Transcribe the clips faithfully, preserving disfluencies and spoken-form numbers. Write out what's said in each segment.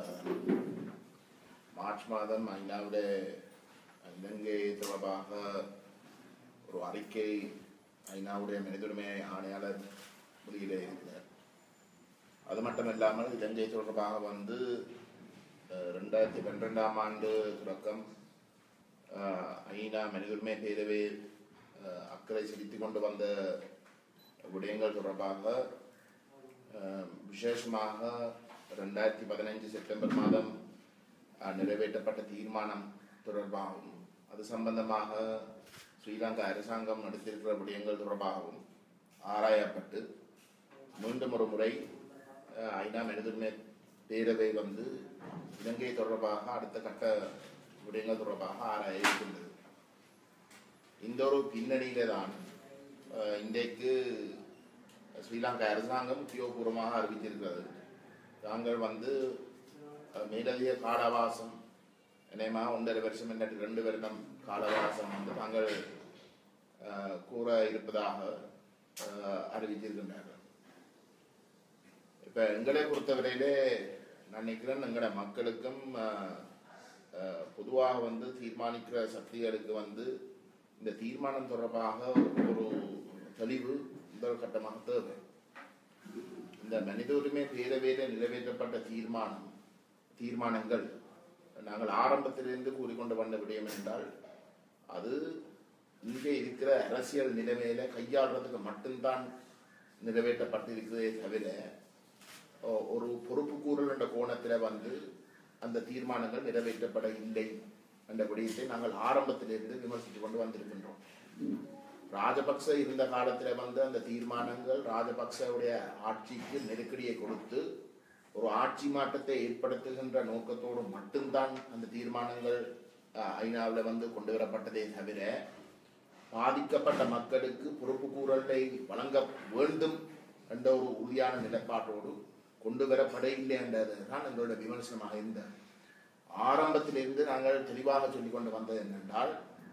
March மாதம் ஐநாவுடைய இலங்கை தொடர்பாக ஒரு அறிக்கை ஐநாவுடைய மனிதுரிமை ஆணையாளர் வெளியிட இருக்கிறார். அது மட்டுமில்லாமல் இலங்கை தொடர்பாக வந்து ரெண்டாயிரத்தி பன்னிரெண்டாம் ஆண்டு தொடக்கம் ஐநா மனிதுரிமை பேரவை அக்கறை செலுத்திக் கொண்டு வந்த விடயங்கள் தொடர்பாக விசேஷமாக ரெண்டாயிரத்தி பதினைஞ்சு செப்டம்பர் மாதம் நிறைவேற்றப்பட்ட தீர்மானம் தொடர்பாகவும் அது சம்பந்தமாக ஸ்ரீலங்கா அரசாங்கம் நடத்தியிருக்கிற விடயங்கள் தொடர்பாகவும் ஆராயப்பட்டு மீண்டும் ஒரு முறை ஐநா மனிதுரிமை பேரவை வந்து இலங்கை தொடர்பாக அடுத்த கட்ட விடயங்கள் தொடர்பாக ஆராய இருக்கின்றது. இந்த ஒரு பின்னணியிலே தான் இன்றைக்கு ஸ்ரீலங்கா அரசாங்கம் உத்தியோகபூர்வமாக அறிவித்திருக்கிறது. தாங்கள் வந்து மேலதிக காலவாசம் இணையமாக ஒன்றரை வருஷம் இல்லாட்டி ரெண்டு வருடம் காலவாசம் வந்து தாங்கள் கூற இருப்பதாக அறிவித்திருக்கின்றார்கள். இப்போ எங்களை பொறுத்தவரையிலே நான் நினைக்கிறேன் எங்களோட மக்களுக்கும் பொதுவாக வந்து தீர்மானிக்கிற சக்திகளுக்கு வந்து இந்த தீர்மானம் தொடர்பாக ஒரு தெளிவு முதல் கட்டமாக தேவை. இந்த மனித உரிமை பேரவையில் நிறைவேற்றப்பட்ட தீர்மானம் தீர்மானங்கள் நாங்கள் ஆரம்பத்திலிருந்து கூறிக்கொண்டு வந்த விடயம் என்றால் அது இங்கே இருக்கிற அரசியல் நிலைமையில கையாளுறதுக்கு மட்டும்தான் நிறைவேற்றப்பட்டிருக்கிறதே தவிர ஒரு பொறுப்பு கூறல் என்ற கோணத்தில் வந்து அந்த தீர்மானங்கள் நிறைவேற்றப்பட இல்லை என்ற விடயத்தை நாங்கள் ஆரம்பத்திலிருந்து விமர்சித்துக் கொண்டு வந்திருக்கின்றோம். ராஜபக்ச இருந்த காலத்தில் வந்து அந்த தீர்மானங்கள் ராஜபக்சவுடைய ஆட்சிக்கு நெருக்கடியை கொடுத்து ஒரு ஆட்சி மாற்றத்தை ஏற்படுத்துகின்ற நோக்கத்தோடு மட்டும்தான் அந்த தீர்மானங்கள் ஐநாவில் வந்து கொண்டு வரப்பட்டதே தவிர பாதிக்கப்பட்ட மக்களுக்கு பொறுப்பு கூறலை வழங்க வேண்டும் என்ற ஒரு உறுதியான நிலைப்பாட்டோடு கொண்டு வரப்பட இல்லை என்றது தான் எங்களோட விமர்சனமாக இருந்த ஆரம்பத்திலிருந்து நாங்கள் தெளிவாக சொல்லிக் கொண்டு வந்தது என்னென்றால்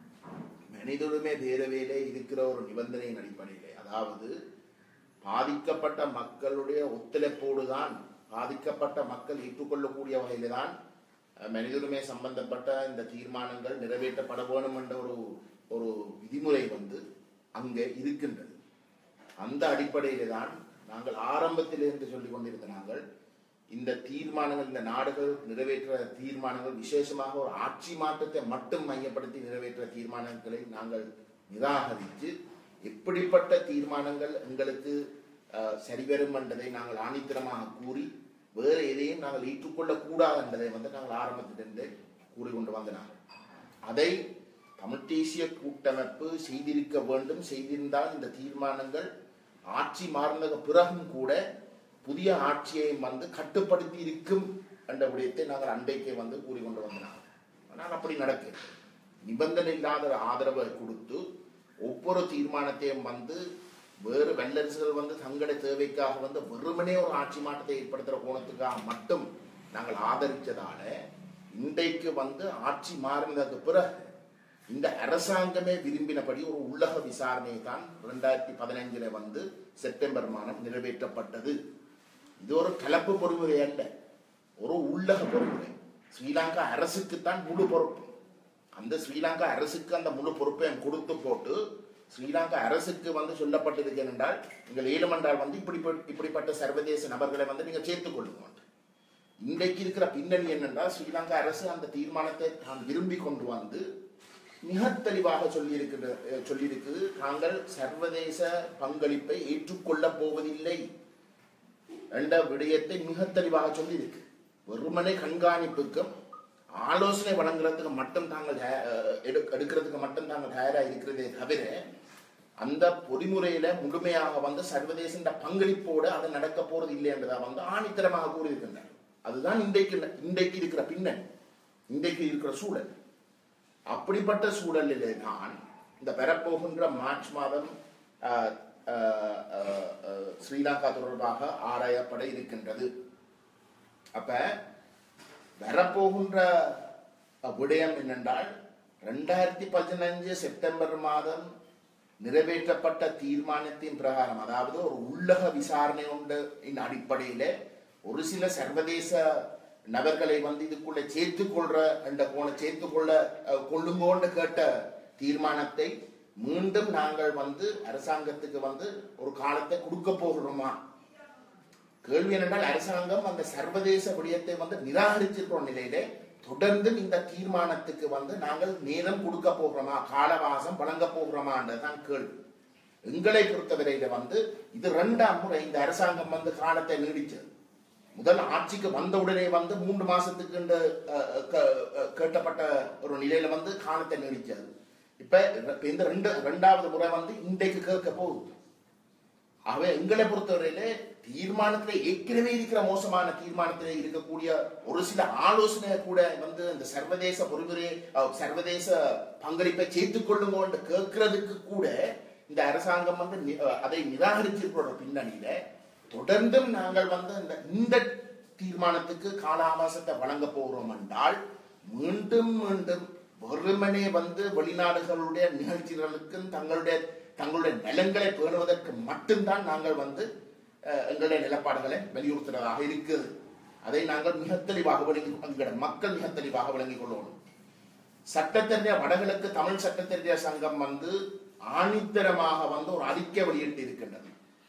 மனித உரிமை பேரவையிலே இருக்கிற ஒரு நிபந்தனையின் அடிப்படையிலே, அதாவது பாதிக்கப்பட்ட மக்களுடைய ஒத்துழைப்போடு தான் பாதிக்கப்பட்ட மக்கள் ஏற்றுக்கொள்ளக்கூடிய வகையில தான் மனித உரிமை சம்பந்தப்பட்ட இந்த தீர்மானங்கள் நிறைவேற்றப்பட வேண்டும் என்ற ஒரு ஒரு விதிமுறை வந்து அங்கே இருக்கின்றது. அந்த அடிப்படையில தான் நாங்கள் ஆரம்பத்திலிருந்து சொல்லிக் கொண்டிருந்த நாங்கள் இந்த தீர்மானங்கள் இந்த நாடுகள் நிறைவேற்ற தீர்மானங்கள் விசேஷமாக ஒரு ஆட்சி மாற்றத்தை மட்டும் மையப்படுத்தி நிறைவேற்ற தீர்மானங்களை நாங்கள் நிராகரித்து எப்படிப்பட்ட தீர்மானங்கள் எங்களுக்கு சரிவரும் என்பதை நாங்கள் ஆணித்தரமாக கூறி வேறு எதையும் நாங்கள் ஏற்றுக்கொள்ளக் கூடாது என்பதை வந்து நாங்கள் ஆரம்பத்திலிருந்து கூறிக்கொண்டு வந்தனாங்க. அதை தமிழ் தேசிய கூட்டமைப்பு செய்திருக்க வேண்டும். செய்திருந்தால் இந்த தீர்மானங்கள் ஆட்சி மாறின பிறகும் கூட புதிய ஆட்சியை வந்து கட்டுப்படுத்தி இருக்கும் என்ற விடயத்தை நாங்கள் அண்டைக்கு வந்து கூறிக்கொண்டு வந்தோம். ஆனால் அப்படி நடக்கு நிபந்தனை இல்லாத ஆதரவை கொடுத்து ஒவ்வொரு தீர்மானத்தையும் வந்து வேறு வல்லரசுகள் வந்து தங்களுடைய தேவைக்காக வந்து வெறுமனே ஒரு ஆட்சி மாற்றத்தை ஏற்படுத்துகிற கோணத்துக்காக மட்டும் நாங்கள் ஆதரித்ததால இன்றைக்கு வந்து ஆட்சி மாறினதுக்கு பிறகு இந்த அரசாங்கமே விரும்பினபடி ஒரு உள்ளக விசாரணை தான் இரண்டாயிரத்தி பதினைஞ்சுல வந்து செப்டம்பர் மாதம் நிறைவேற்றப்பட்டது. இது ஒரு கலப்பு பொறிமுறை அல்ல, ஒரு உள்ளக பொறிமுறை. ஸ்ரீலங்கா அரசுக்குத்தான் முழு பொறுப்பு. அந்த ஸ்ரீலங்கா அரசுக்கு அந்த முழு பொறுப்பையும் கொடுத்து போட்டு ஸ்ரீலங்கா அரசுக்கு வந்து சொல்லப்பட்டிருக்கு என்றால் நீங்கள் ஏழுமன்றால் வந்து இப்படி இப்படிப்பட்ட சர்வதேச நபர்களை வந்து நீங்க சேர்த்துக் கொள்ளுங்க. இன்றைக்கு இருக்கிற பின்னணி என்னென்றால் ஸ்ரீலங்கா அரசு அந்த தீர்மானத்தை தான் விரும்பி கொண்டு வந்து மிக தெளிவாக சொல்லி இருக்கிற சொல்லியிருக்குது, நாங்கள் சர்வதேச பங்களிப்பை ஏற்றுக்கொள்ளப் போவதில்லை என்ற விடயத்தை மிக தெளிவாக சொல்லியிருக்கு. வெறுமனை கண்காணிப்புக்கும் ஆலோசனை வழங்குறதுக்கு மட்டும் தாங்கள் எடுக்கிறதுக்கு மட்டும் தாங்கள் தயாராக இருக்கிறதே தவிர அந்த பொறிமுறையில முழுமையாக வந்து சர்வதேச பங்களிப்போடு அது நடக்க போறது இல்லை என்றதை வந்து ஆணித்தரமாக கூறியிருக்கின்றனர். அதுதான் இன்றைக்கு இன்றைக்கு இருக்கிற பின்னணி, இன்றைக்கு இருக்கிற சூழல். அப்படிப்பட்ட சூழலிலே தான் இந்த பெறப்போகின்ற மார்ச் மாதம் ஸ்ரீலங்கா தொடர்பாக ஆராயப்பட இருக்கின்றது. அப்ப வரப்போகின்ற விடயம் என்னென்றால் ரெண்டாயிரத்தி பதினஞ்சு செப்டம்பர் மாதம் நிறைவேற்றப்பட்ட தீர்மானத்தின் பிரகாரம், அதாவது ஒரு உள்ளக விசாரணை உண்டு அடிப்படையில ஒரு சில சர்வதேச நபர்களை வந்து இதுக்குள்ள சேர்த்துக் கொள்ற என்ற கோண சேர்த்துக் கொள்ள கொள்ளுங்கோன்னு கேட்ட தீர்மானத்தை மீண்டும் நாங்கள் வந்து அரசாங்கத்துக்கு வந்து ஒரு காலத்தை கொடுக்க போகிறோமா? கேள்வி என்னென்றால் அரசாங்கம் அந்த சர்வதேச விடயத்தை வந்து நிராகரிச்சிருக்கிற நிலையிலே தொடர்ந்து இந்த தீர்மானத்துக்கு வந்து நாங்கள் நேரம் கொடுக்க போகிறோமா, காலவாசம் வழங்க போகிறோமான்றதுதான் கேள்வி. எங்களை பொறுத்தவரையில வந்து இது இரண்டாம் முறை இந்த அரசாங்கம் வந்து காலத்தை நீடிச்சது. முதல் ஆட்சிக்கு வந்தவுடனே வந்து மூன்று மாசத்துக்கு கேட்டப்பட்ட ஒரு நிலையில வந்து காலத்தை நீடிச்சது. இப்ப இந்த ரெண்டு இரண்டாவது முறை வந்து இன்றைக்கு கேட்க போகுது. ஆகவே எங்களை பொறுத்தவரையிலே தீர்மானத்திலே ஏற்கனவே இருக்கிற மோசமான தீர்மானத்திலே இருக்கக்கூடிய ஒரு சில ஆலோசனை கூட வந்து இந்த சர்வதேச பொறுமுறை சர்வதேச பங்களிப்பை சேர்த்துக் கொள்ளுங்க கேட்கறதுக்கு கூட இந்த அரசாங்கம் வந்து அதை நிராகரிச்சிருக்கிற பின்னணியில தொடர்ந்தும் நாங்கள் வந்து இந்த இந்த தீர்மானத்துக்கு கால அவகாசத்தை வழங்க போகிறோம் என்றால் மீண்டும் மீண்டும் வெறுமனே வந்து வெளிநாடுகளுடைய நிகழ்ச்சிகளுக்கும் தங்களுடைய தங்களுடைய நிலங்களை பேணுவதற்கு மட்டும்தான் நாங்கள் வந்து எங்களுடைய நிலப்பாடுகளை வலியுறுத்துறதாக இருக்குது. அதை நாங்கள் மிக தெளிவாக விளங்கி எங்களுடைய மக்கள் மிக தெளிவாக விளங்கிக் கொள்ளணும். சட்டத்தறிஞ வடகிழக்கு தமிழ் சட்டத்தறிஞ சங்கம் வந்து ஆணித்தரமாக வந்து ஒரு அறிக்கை வெளியிட்டு இருக்கின்றது.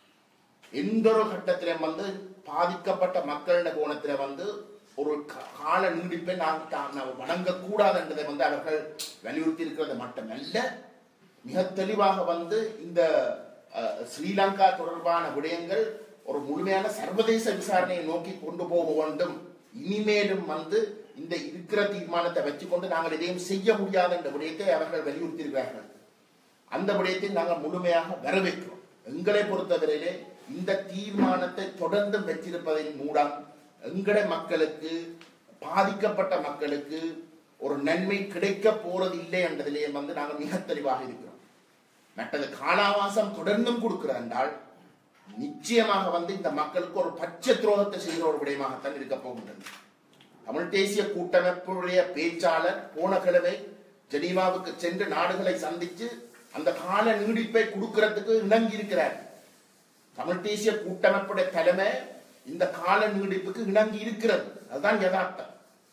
எந்த ஒரு கட்டத்திலும் வந்து பாதிக்கப்பட்ட மக்களின் கோணத்தில வந்து ஒரு கால நீடிப்பை நாங்கள் வழங்கக்கூடாது என்றதை வந்து அவர்கள் வலியுறுத்தி இருக்கிறது மட்டுமல்ல, மிக தெளிவாக வந்து இந்த ஸ்ரீலங்கா தொடர்பான விடயங்கள் ஒரு முழுமையான சர்வதேச விசாரணையை நோக்கி கொண்டு போக வேண்டும். இனிமேலும் வந்து இந்த இருக்கிற தீர்மானத்தை வச்சுக்கொண்டு நாங்கள் எதையும் செய்ய முடியாது என்ற விடயத்தை அவர்கள் வலியுறுத்தி இருக்கிறார்கள். அந்த விடயத்தை நாங்கள் முழுமையாக வரவேற்கிறோம். எங்களை பொறுத்தவரையிலே இந்த தீர்மானத்தை தொடர்ந்து வச்சிருப்பதன் மூலம் எங்களுடைய மக்களுக்கு பாதிக்கப்பட்ட மக்களுக்கு ஒரு நன்மை கிடைக்க போறது இல்லை என்றதிலே வந்து நாங்கள் மிக தெளிவாக இருக்கிறோம். மற்றது காலாவாசம் தொடர்ந்தும் கொடுக்கிறார் என்றால் நிச்சயமாக வந்து இந்த மக்களுக்கு ஒரு பச்சை துரோகத்தை செய்கிற ஒரு விடயமாகத்தான் இருக்க போகின்றது. தமிழ் தேசிய கூட்டமைப்புடைய பேச்சாளர் போன கிழமை ஜெனீவாவுக்கு சென்று நாடுகளை சந்திச்சு அந்த கால நீடிப்பை கொடுக்கிறதுக்கு இணங்கி இருக்கிறார். தமிழ் தேசிய கூட்டமைப்புடைய தலைமை இந்த கால நீடிப்புக்கு இணங்கி இருக்கிறது. அதுதான் யதார்த்தம்.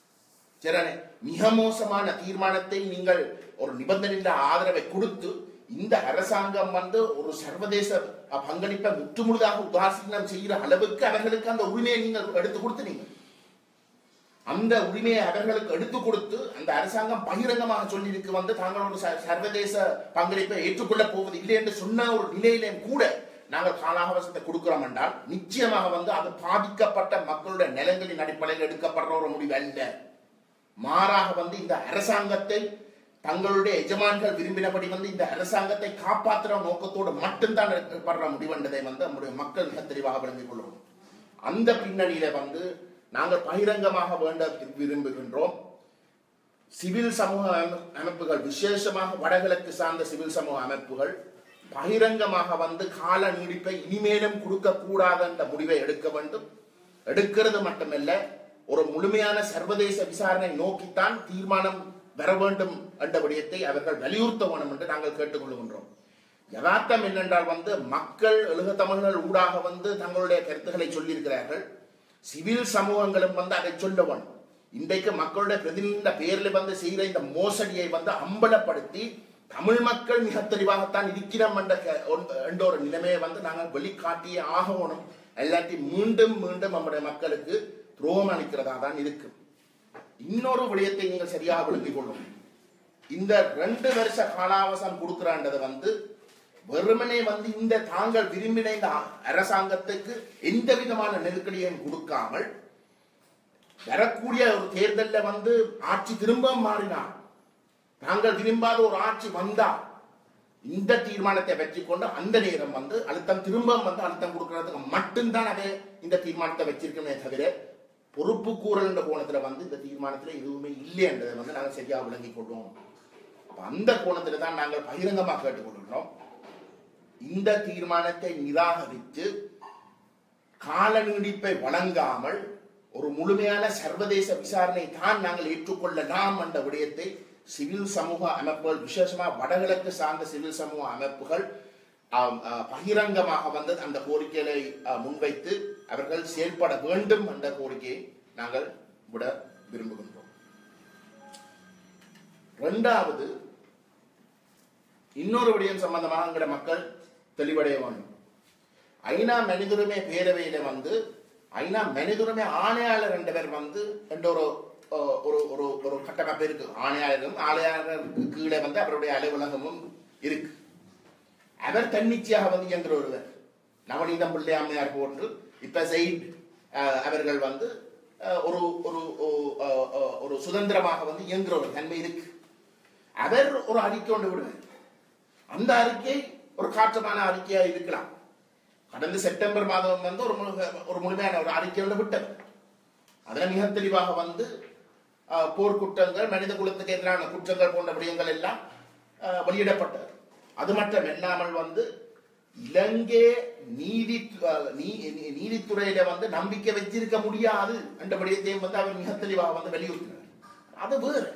சரி, மிக மோசமான தீர்மானத்தை நீங்கள் ஒரு நிபந்தனையில ஆதரவை கொடுத்து இந்த அரசாங்கம் வந்து ஒரு சர்வதேச பங்களிப்பை முற்றுமுழுதாக உதாசீனம் செய்கிற அளவுக்கு அவர்களுக்கு அந்த உரிமையை நீங்கள் எடுத்து கொடுத்தீங்க. அந்த உரிமையை அவர்களுக்கு எடுத்து கொடுத்து அந்த அரசாங்கம் பகிரங்கமாக சொல்லியிருக்கு வந்து தாங்கள் ஒரு சர்வதேச பங்களிப்பை ஏற்றுக்கொள்ள போவது இல்லை என்று சொன்ன ஒரு நிலையிலே கூட நாங்கள் காலாவகாசத்தை கொடுக்கிறோம் என்றால் நிச்சயமாக வந்து அது பாதிக்கப்பட்ட மக்களுடைய நிலங்களின் அடிப்படையில் எடுக்கப்படுற ஒரு முடிவு அல்ல. மாறாக வந்து இந்த அரசாங்கத்தை தங்களுடைய எஜமான்கள் விரும்பினபடி வந்து இந்த அரசாங்கத்தை காப்பாற்றுற நோக்கத்தோடு மட்டும்தான் எடுக்கப்படுற முடிவென்றதை வந்து நம்முடைய மக்கள் மிக தெளிவாக விளங்கிக் கொள்ளும். அந்த பின்னணியில வந்து நாங்கள் பகிரங்கமாக வேண்ட விரும்புகின்றோம். சிவில் சமூக அமைப்புகள், விசேஷமாக வடகிழக்கு சார்ந்த சிவில் சமூக அமைப்புகள் பகிரங்கமாக வந்து கால நீடிப்பை இனிமேலும் கொடுக்க கூடாது என்ற முடிவை எடுக்க வேண்டும். எடுக்கிறது மட்டுமல்ல, ஒரு முழுமையான சர்வதேச விசாரணை நோக்கித்தான் தீர்மானம் வர வேண்டும் என்ற விடயத்தை அவர்கள் வலியுறுத்த வேண்டும் என்று நாங்கள் கேட்டுக்கொள்கின்றோம். யதார்த்தம் என்னென்றால் வந்து மக்கள் எழுக தமிழர்கள் ஊடாக வந்து தங்களுடைய கருத்துக்களை சொல்லியிருக்கிறார்கள். சிவில் சமூகங்களும் வந்து அதை சொல்ல வேண்டும். இன்றைக்கு மக்களுடைய பிரதிநிதி பெயரில் வந்து செய்கிற இந்த மோசடியை வந்து அம்பலப்படுத்தி தமிழ் மக்கள் மிக தெளிவாகத்தான் இருக்கிறோம் என்ற ஒரு நிலைமையை வந்து நாங்கள் வெளிக்காட்டியே ஆகணும். எல்லாத்தையும் மீண்டும் மீண்டும் நம்முடைய மக்களுக்கு துரோகம் அளிக்கிறதா தான் இருக்கு. இன்னொரு விடயத்தை நீங்கள் சரியாக விளங்கிக் கொள்ளும். இந்த ரெண்டு வருஷ காலாவசம் கொடுக்கிறான்றது வந்து வெறுமனே வந்து இந்த தாங்கள் விரும்பின இந்த அரசாங்கத்துக்கு எந்த விதமான நெருக்கடியையும் கொடுக்காமல் வரக்கூடிய ஒரு தேர்தலில் வந்து ஆட்சி திரும்ப மாறினார், தாங்கள் விரும்பாத ஒரு ஆட்சி வந்தா இந்த தீர்மானத்தை வச்சு கொண்டு அந்த நேரம் வந்து அழுத்தம் திரும்ப வந்து அழுத்தம் கொடுக்கறதுக்கு மட்டும்தான் அதே இந்த தீர்மானத்தை வச்சிருக்கமே தவிர பொறுப்பு கூறல் என்ற கோணத்துல வந்து இந்த தீர்மானத்துல எதுவுமே இல்லை என்றதை வந்து நாங்கள் சரியாக விளங்கிக் கொள்வோம். அந்த கோணத்துல தான் நாங்கள் பகிரங்கமாக கேட்டுக்கொள்கிறோம். இந்த தீர்மானத்தை நிராகரித்து கால நீடிப்பை வழங்காமல் ஒரு முழுமையான சர்வதேச விசாரணை தான் நாங்கள் ஏற்றுக்கொள்ளலாம் என்ற விடயத்தை சிவில் சமூக அமைப்புகள், விசேஷமாக வடகிழக்கு சார்ந்த சிவில் சமூக அமைப்புகள் பகிரங்கமாக வந்து அந்த கோரிக்கைகளை முன்வைத்து அவர்கள் செயல்பட வேண்டும் என்ற கோரிக்கையை நாங்கள் விட விரும்புகின்றோம். இரண்டாவது, இன்னொரு விடயம் சம்பந்தமாக எங்கட மக்கள் தெளிவடைய வேண்டும். ஐநா மனிதுரிமை பேரவையில வந்து ஐநா மனிதுரிமை ஆணையாளர் ரெண்டு பேர் வந்து என்ற ஒரு ஒரு ஒரு கட்டமைப்பு இருக்கு. ஆணையாளரும் ஆணையாளருக்கு கீழே வந்து அவருடைய அலுவலகமும் இருக்கு. அவர் தன்னிச்சையாக வந்து இயங்குற ஒருவர். நவநீதம் பிள்ளை அம்மையார் போன்று இப்ப செயிட் அவர்கள் வந்து ஒரு ஒரு ஒரு சுதந்திரமாக வந்து இயங்குற ஒரு தன்மை இருக்கு. அவர் ஒரு அறிக்கை கொண்டு விடுவார். அந்த அறிக்கை ஒரு காற்றமான அறிக்கையா இருக்கலாம். கடந்த செப்டம்பர் மாதம் வந்து ஒரு ஒரு முழுமையான ஒரு அறிக்கை ஒன்று விட்டது. அதுல மிக தெளிவாக வந்து போர்க்குற்றங்கள், மனித குலத்துக்கு எதிரான குற்றங்கள் போன்ற விடயங்கள் எல்லாம் வெளியிடப்பட்டது. அது மட்டும் இல்லாமல் வந்து இலங்கை நீதி நீதித்துறையில வந்து நம்பிக்கை வச்சிருக்க முடியாது என்ற விடயத்தையும் வந்து அவர் மிக தெளிவாக வந்து வலியுறுத்தினார். அது வேறு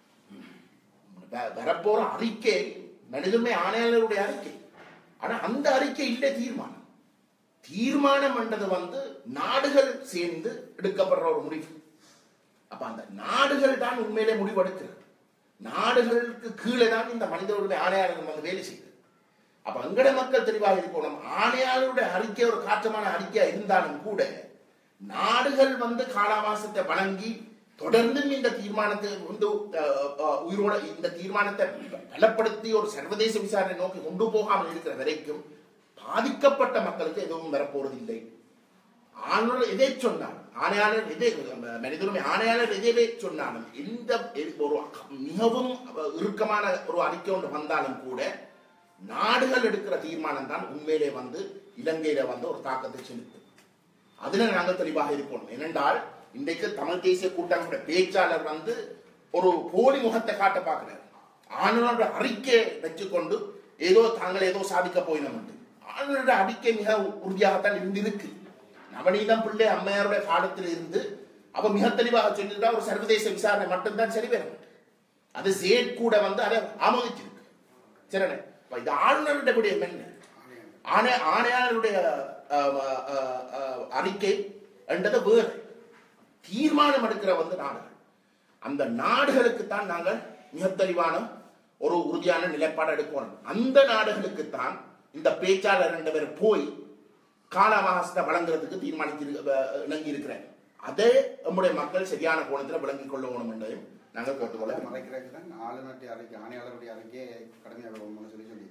வரப்போற அறிக்கை மனிதமை ஆணையாளருடைய அறிக்கை. ஆனா அந்த அறிக்கை இல்லை தீர்மானம். தீர்மானம் என்றது வந்து நாடுகள் சேர்ந்து எடுக்கப்படுற ஒரு முடிவு. அப்ப அந்த நாடுகள் தான் உண்மையிலே முடிவெடுக்கிறது. நாடுகளுக்கு கீழே தான் இந்த மனித உரிமை ஆணையாளர் வந்து வேலை செய்யுது. அப்ப அங்கட மக்கள் தெளிவாக இருக்கணும். ஆணையாளருடைய அறிக்கை ஒரு காற்றமான அறிக்கையா இருந்தாலும் கூட நாடுகள் வந்து காலாவாசத்தை வழங்கி தொடர்ந்து இந்த தீர்மானத்தை வந்து உயிரோட இந்த தீர்மானத்தை பலப்படுத்தி ஒரு சர்வதேச விசாரணை நோக்கி கொண்டு போகாமல் இருக்கிற வரைக்கும் பாதிக்கப்பட்ட மக்களுக்கு எதுவும் வரப்போறது இல்லை. ஆளுநர் எதை சொன்னாலும், ஆணையாளர் எதை மனித உரிமை ஆணையாளர் எதை சொன்னாலும், இந்த ஒரு மிகவும் இறுக்கமான ஒரு அறிக்கை ஒன்று வந்தாலும் கூட நாடுகள் எடுக்கிற தீர்மானம் தான் உண்மையிலே வந்து இலங்கையில வந்து ஒரு தாக்கத்தை செலுத்தும். அதுல நாங்கள் தெளிவாக இருக்கணும். ஏனென்றால் இன்றைக்கு தமிழ் தேசிய கூட்டமைப்புடைய பேச்சாளர் வந்து ஒரு போலி முகத்தை காட்ட பார்க்கிறார். ஆளுநருடைய அறிக்கையை வச்சுக்கொண்டு ஏதோ தாங்கள் ஏதோ சாதிக்க போயினோம். ஆளுநருடைய அறிக்கை மிக உறுதியாகத்தான் இருந்திருக்கு. நவநீதம் பிள்ளை அம்மையாருடைய காலத்தில் இருந்து அவ மிக தெளிவாக சொல்லிட்டா ஒரு சர்வதேச விசாரணை மட்டும்தான் சரி வரும். அது சேட் கூட வந்து அதை ஆமோதிச்சிருக்கு. சரிண்ணே, இது ஆளுநருடைய விடயம் என்ன? ஆணை ஆணையாளருடைய அறிக்கை என்றது வேறு. தீர்மானம் எடுக்கிற வந்து நாடுகள், அந்த நாடுகளுக்குத்தான் நாங்கள் மிக தெளிவான ஒரு உறுதியான நிலைப்பாடு எடுக்கணும். அந்த நாடுகளுக்குத்தான் இந்த பேச்சாளர் ரெண்டு பேர் போய் காலாவகாசத்தை வழங்குறதுக்கு தீர்மானித்து இணங்கி இருக்கிறேன். அதே நம்முடைய மக்கள் சரியான கோணத்தில் விளங்கிக் கொள்ளணும் என்றதையும் நாங்கள் கேட்டுக்கொள்ள மறைக்கிறது தான் ஆளுநருடைய அறிக்கை, ஆணையாளருடைய அறிக்கையை கடுமையாக சொல்லி சொல்லியிருக்கேன்.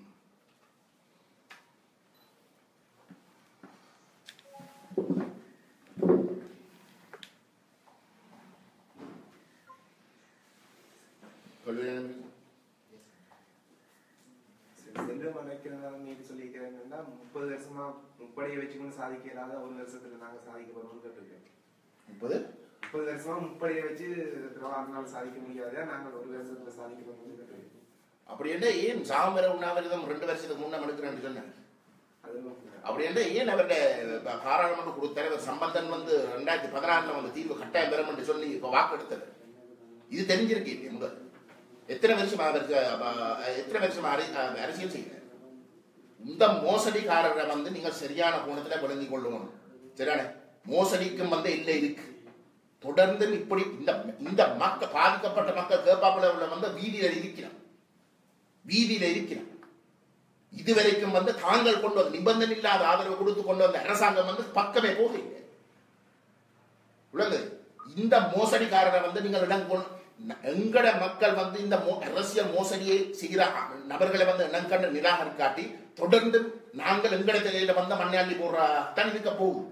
செல்வம் அழைக்கிறதா நீங்க சொல்லிக்கிறேன்னா முப்பது வருஷமா முப்படையை வச்சுக்கொண்டு சாதிக்க இல்லாத ஒரு வருஷத்துல நாங்க சாதிக்க போறோம்னு கேட்டிருக்கேன். முப்பது முப்பது வருஷமா முப்படையை வச்சு நாள் சாதிக்க முடியாத நாங்கள் ஒரு வருஷத்துல சாதிக்க போறோம்னு கேட்டிருக்கேன். அப்படி என்ன ஏன் சாமர உண்ணாவிரதம் ரெண்டு வருஷத்துக்கு முன்ன எடுக்கிறேன்னு சொன்னேன். அப்படி என்ன ஏன் அவருடைய பாராளுமன்ற தலைவர் சம்பந்தன் வந்து ரெண்டாயிரத்தி பதினாறுல வந்து தீர்வு கட்டாயம் பெறும் என்று சொல்லி இப்ப வாக்கு எடுத்தது. இது தெரிஞ்சிருக்கு இல்லையா? முதல் எத்தனை வருஷம் எத்தனை வருஷம் அரசியல் செய்யல. இந்த மோசடிக்காரரை வந்து நீங்க சரியான கோணத்துல விளங்கிக் கொள்ளணும். சரியான மோசடிக்கும் வந்து இல்லை இருக்கு. தொடர்ந்து இப்படி இந்த இந்த மக்கள் பாதிக்கப்பட்ட மக்கள் கேப்பாப்புல வந்து வீதியில இருக்கிறான் வீதியில இருக்கிறான் இதுவரைக்கும் வந்து தாங்கள் கொண்டு வந்த நிபந்தனை இல்லாத ஆதரவு கொடுத்து கொண்டு வந்த அரசாங்கம் வந்து பக்கமே போகல. உலக இந்த மோசடிக்காரரை வந்து நீங்கள் இடம் எங்கட மக்கள் வந்து இந்த அரசியல் மோசடியை செய்கிற நபர்களை வந்து இனங்கண்டு நிராகரிக்காட்டி தொடர்ந்து நாங்கள் எங்கட தலையில வந்த மண்ணாண்டி போடுற தான் இருக்க போகும்.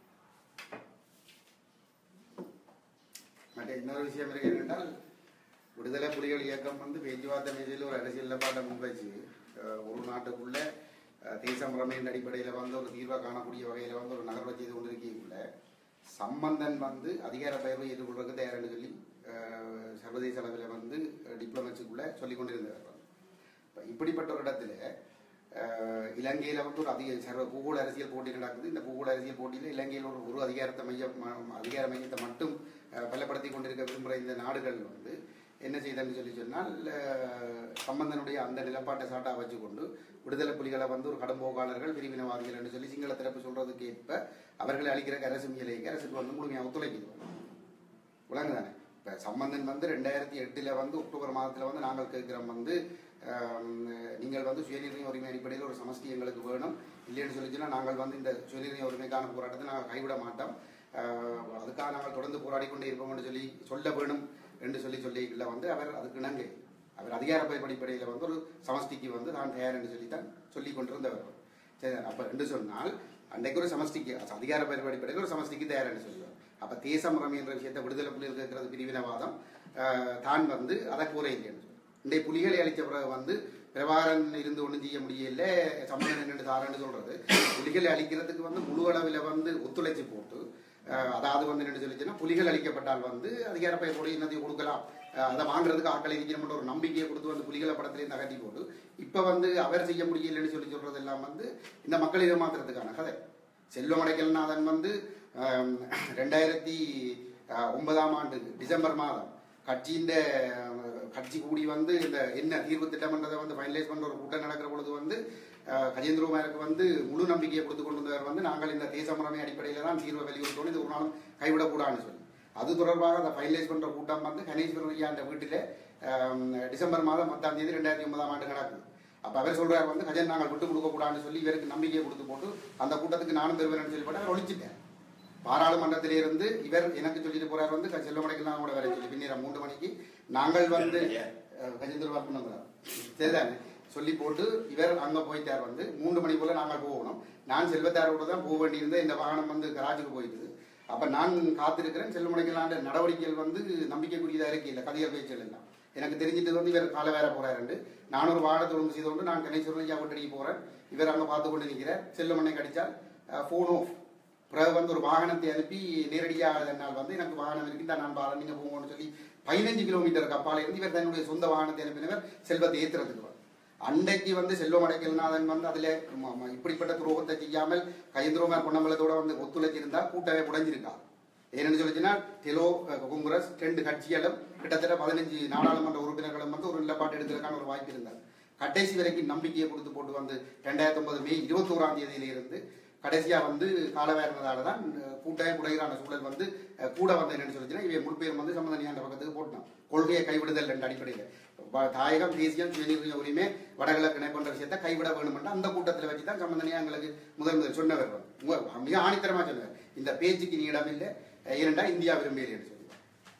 மற்ற இன்னொரு விஷயம் இருக்கு என்றால், விடுதலை புலிகள் இயக்கம் வந்து பேச்சுவார்த்தை மேஜையில் ஒரு அரசியல் நிலப்பாட்டை முன்வச்சு ஒரு நாட்டுக்குள்ள தேச முறைமையின் அடிப்படையில் வந்து ஒரு தீர்வை காணக்கூடிய வகையில் வந்து ஒரு நகர்வை செய்து கொண்டிருக்கக்குள்ள சம்பந்தன் வந்து அதிகார பயிர்வை எதிர்கொள்வதற்கு தயார்னு சொல்லி சர்வதேச அளவில் வந்து டிப்ளமேட்ஸுக்குள்ள சொல்லிக் கொண்டிருந்தார். இப்படிப்பட்ட ஒரு இடத்துல இலங்கையில் வந்து ஒரு அதிக சர்வ பூகோள அரசியல் போட்டி நடக்குது. இந்த பூகோள அரசியல் போட்டியில் இலங்கையில் ஒரு ஒரு அதிகாரத்தை மையம் அதிகார மையத்தை மட்டும் பலப்படுத்தி கொண்டிருக்க விரும்புகிற இந்த நாடுகள் வந்து என்ன செய்தான்னு சொல்லி சொன்னால், சம்பந்தனுடைய அந்த நிலப்பாட்டை சாட்டாக வச்சு கொண்டு விடுதலை புலிகளை வந்து ஒரு கடம்போக்காளர்கள் பிரிவினவாதிகள் என்று சொல்லி சிங்கள தரப்பு சொல்றதுக்கு ஏற்ப அவர்களை அளிக்கிற அரசு முயலைக்கு அரசுக்கு வந்து முழுமையாக ஒத்துழைக்குது. விளங்குதானே. இப்போ சம்பந்தன் வந்து ரெண்டாயிரத்தி எட்டில் வந்து அக்டோபர் மாதத்தில் வந்து நாங்கள் கேட்குறோம் வந்து நீங்கள் வந்து சுயநிர்ணய உரிமை அடிப்படையில் ஒரு சமஷ்டி எங்களுக்கு வேணும், இல்லைன்னு சொல்லிச்சுன்னா நாங்கள் வந்து இந்த சுயநிர்ணய உரிமைக்கான போராட்டத்தை நாங்கள் கைவிட மாட்டோம், அதுக்காக நாங்கள் தொடர்ந்து போராடி கொண்டே இருப்போம்னு சொல்லி சொல்ல வேணும் என்று சொல்லி சொல்லிக்கல வந்து அவர் அதுக்கு இணங்க அவர் அதிகார அடிப்படையில் வந்து ஒரு சமஷ்டிக்கு வந்து நான் தயார் என்று சொல்லி தான் சொல்லி கொண்டிருந்தவர். சரி, அப்போ என்று சொன்னால் அன்றைக்கு ஒரு சமஷ்டிக்கு அதிகார அடிப்படையில் ஒரு சமஷ்டிக்கு தயார் என்று சொல்லுவார். அப்போ தேசமுறைமை என்ற விஷயத்தை விடுதலை புலிகள் இருக்கிறது பிரிவினவாதம் தான் வந்து அதை கூற இல்லைன்னு சொல்லி இன்றைய புலிகளை அளித்த பிறகு வந்து பிரபாகரன் இருந்து ஒன்றும் செய்ய முடியல, சம்பந்தன் என்னென்று தாரன்னு சொல்றது புலிகளை அளிக்கிறதுக்கு வந்து முழு அளவில் வந்து ஒத்துழைச்சி போட்டு அதாவது வந்து என்ன சொல்லிச்சுன்னா புலிகள் அளிக்கப்பட்டால் வந்து அதிகார பயிர்போடு என்னத்தையும் கொடுக்கலாம், அதை வாங்குறதுக்கு ஆக்கள் இருக்கணும்ன்ற ஒரு நம்பிக்கையை கொடுத்து வந்து புலிகளை படத்திலேயே நகர்த்தி போட்டு இப்போ வந்து அவர் செய்ய முடியலன்னு சொல்லி சொல்றது எல்லாம் வந்து இந்த மக்கள் ஏமாத்துறதுக்கான கதை. செல்வம் அடைக்கல்நாதன் வந்து ரெண்டாயிரத்தி ஒன்பதாம் ஆண்டு டிசம்பர் மாதம் கட்சியின் கட்சி கூடி வந்து இந்த என்ன தீர்வு திட்டம்ன்றதை வந்து ஃபைனலைஸ் பண்ணுற ஒரு கூட்டம் நடக்கிற பொழுது வந்து கஜேந்திரகுமாருக்கு வந்து முழு நம்பிக்கையை கொடுத்து கொண்டு வந்தவர் வந்து நாங்கள் இந்த தேசமுறைமை அடிப்படையில் தான் தீர்வை வலியுறுத்தோம், இது ஒரு நாளும் கைவிடக்கூடாதுன்னு சொல்லி அது தொடர்பாக அதை ஃபைனலைஸ் பண்ணுற கூட்டம் வந்து கணேஸ்வரன் ஐயா என்ற வீட்டில் டிசம்பர் மாதம் பத்தாம் தேதி ரெண்டாயிரத்தி ஒன்பதாம் ஆண்டு நடக்குது. அப்போ அவர் சொல்றாரு வந்து கஜன் நாங்கள் விட்டு கொடுக்கக்கூடாதுன்னு சொல்லி இவருக்கு நம்பிக்கையை கொடுத்து போட்டு அந்த கூட்டத்துக்கு நானும் பெறுவேன்னு சொல்லி போட்டு அவர் ஒழிச்சிட்டேன். பாராளுமன்றத்திலிருந்து இவர் எனக்கு சொல்லிட்டு போறார் வந்து செல்வமடைக்கு நான் கூட வர சொல்லி பின்னர் மூன்று மணிக்கு நாங்கள் வந்து கஜேந்திர பண்ணுங்கிறார் சரிதானே சொல்லி போட்டு இவர் அங்கே போயிட்டார். வந்து மூன்று மணி போல நாங்கள் போகணும், நான் செல்வத்தாரோடு தான் போக வேண்டியிருந்தேன், இந்த வாகனம் வந்து கராஜுக்கு போயிடுது. அப்போ நான் காத்திருக்கிறேன், செல்வமடைக்கலான்ற நடவடிக்கைகள் வந்து நம்பிக்கைக்குரியதாக இருக்கு இல்லை கதியர் பேச்சல் எல்லாம் எனக்கு தெரிஞ்சிட்டு வந்து இவர் காலை வேற போறாரு. நான் ஒரு வாகனத்தை ஒழுங்கு செய்து கொண்டு நான் கணேஸ்வரன் ஐயா கொண்டடிக்கு போறேன், இவர் அங்கே பார்த்து கொண்டு நிற்கிறார். செல்வமண்ணை கடிச்சால் ஃபோன் ஆஃப். பிறகு வந்து ஒரு வாகனத்தை அனுப்பி நேரடியாக என்னால் வந்து எனக்கு வாகனம் இருக்குதா நான் பாரு நீங்க போங்கன்னு சொல்லி பதினஞ்சு கிலோமீட்டருக்கு அப்பால இருந்து இவர் தன்னுடைய சொந்த வாகனத்தை அனுப்பினவர் செல்வத்தை ஏற்றுறதுக்கு. அன்றைக்கு வந்து செல்வம் அடைக்கல்நாதன் வந்து அதுல இப்படிப்பட்ட துரோகத்தை செய்யாமல் கஜேந்திரகுமார் பொன்னம்பலத்தோட வந்து ஒத்துழைச்சிருந்தால் கூட்டமே உடைஞ்சிருக்கா. ஏன்னு சொல்லிச்சுன்னா டெலோ காங்கிரஸ் ரெண்டு கட்சிகளும் கிட்டத்தட்ட பதினஞ்சு நாடாளுமன்ற உறுப்பினர்களும் வந்து ஒரு நிலப்பாட்டு எடுக்கிறதுக்கான ஒரு வாய்ப்பு இருந்தார். கடைசி வரைக்கும் நம்பிக்கையை கொடுத்து போட்டு வந்து ரெண்டாயிரத்தி ஒன்பது மே இருபத்தி ஓராம் தேதியிலிருந்து கடைசியா வந்து காலவேறதால தான் கூட்டமே குடைகிறான சூழல் வந்து கூட வந்து என்னன்னு சொல்லிச்சுன்னா இவை முழு பேரும் வந்து சம்பந்தனியாண்ட பக்கத்துக்கு போட்டோம். கொள்கையை கைவிடுதல் ரெண்டு அடிப்படையில் தாயகம் தேசியம் சுயநிர்ணய உரிமை வடகிழக்கு இணைப்புன்ற விஷயத்தை கைவிட வேணும்னா அந்த கூட்டத்தில் வச்சு தான் சம்பந்தனியா எங்களுக்கு முதல் முதல் சொன்னவர் மிக ஆணித்தரமா சொன்னவர் இந்த பேச்சுக்கு நீ இடம் இல்லை ஏனென்றா இந்தியா விரும்பியல் என்று சொல்லி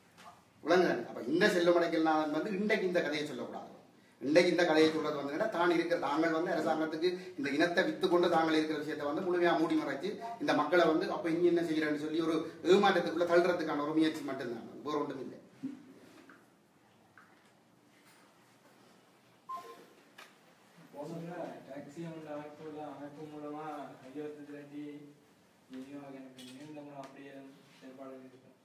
உலகம். அப்ப இந்த செல்வமடைக்கல்நாதன் வந்து இன்றைக்கு இந்த கதையை சொல்லக்கூடாது. இன்றைக்கு இந்த கதையை சொல்றது வந்து தான் இருக்கிற தாங்கள் வந்து அரசாங்கத்துக்கு இந்த இனத்தை வித்து கொண்டு தாங்கள் இருக்கிற விஷயத்தை வந்து முழுமையா மூடி மறைச்சு இந்த மக்களை வந்து அப்ப இங்க என்ன செய்யறேன்னு சொல்லி ஒரு ஏமாற்றத்துக்குள்ள தள்ளுறதுக்கான ஒரு முயற்சி மட்டும்தான், வேற ஒன்றும் இல்லை. அமைப்பு மூலமா கையெழுத்து திரட்டி அப்படியே செயல்பாடு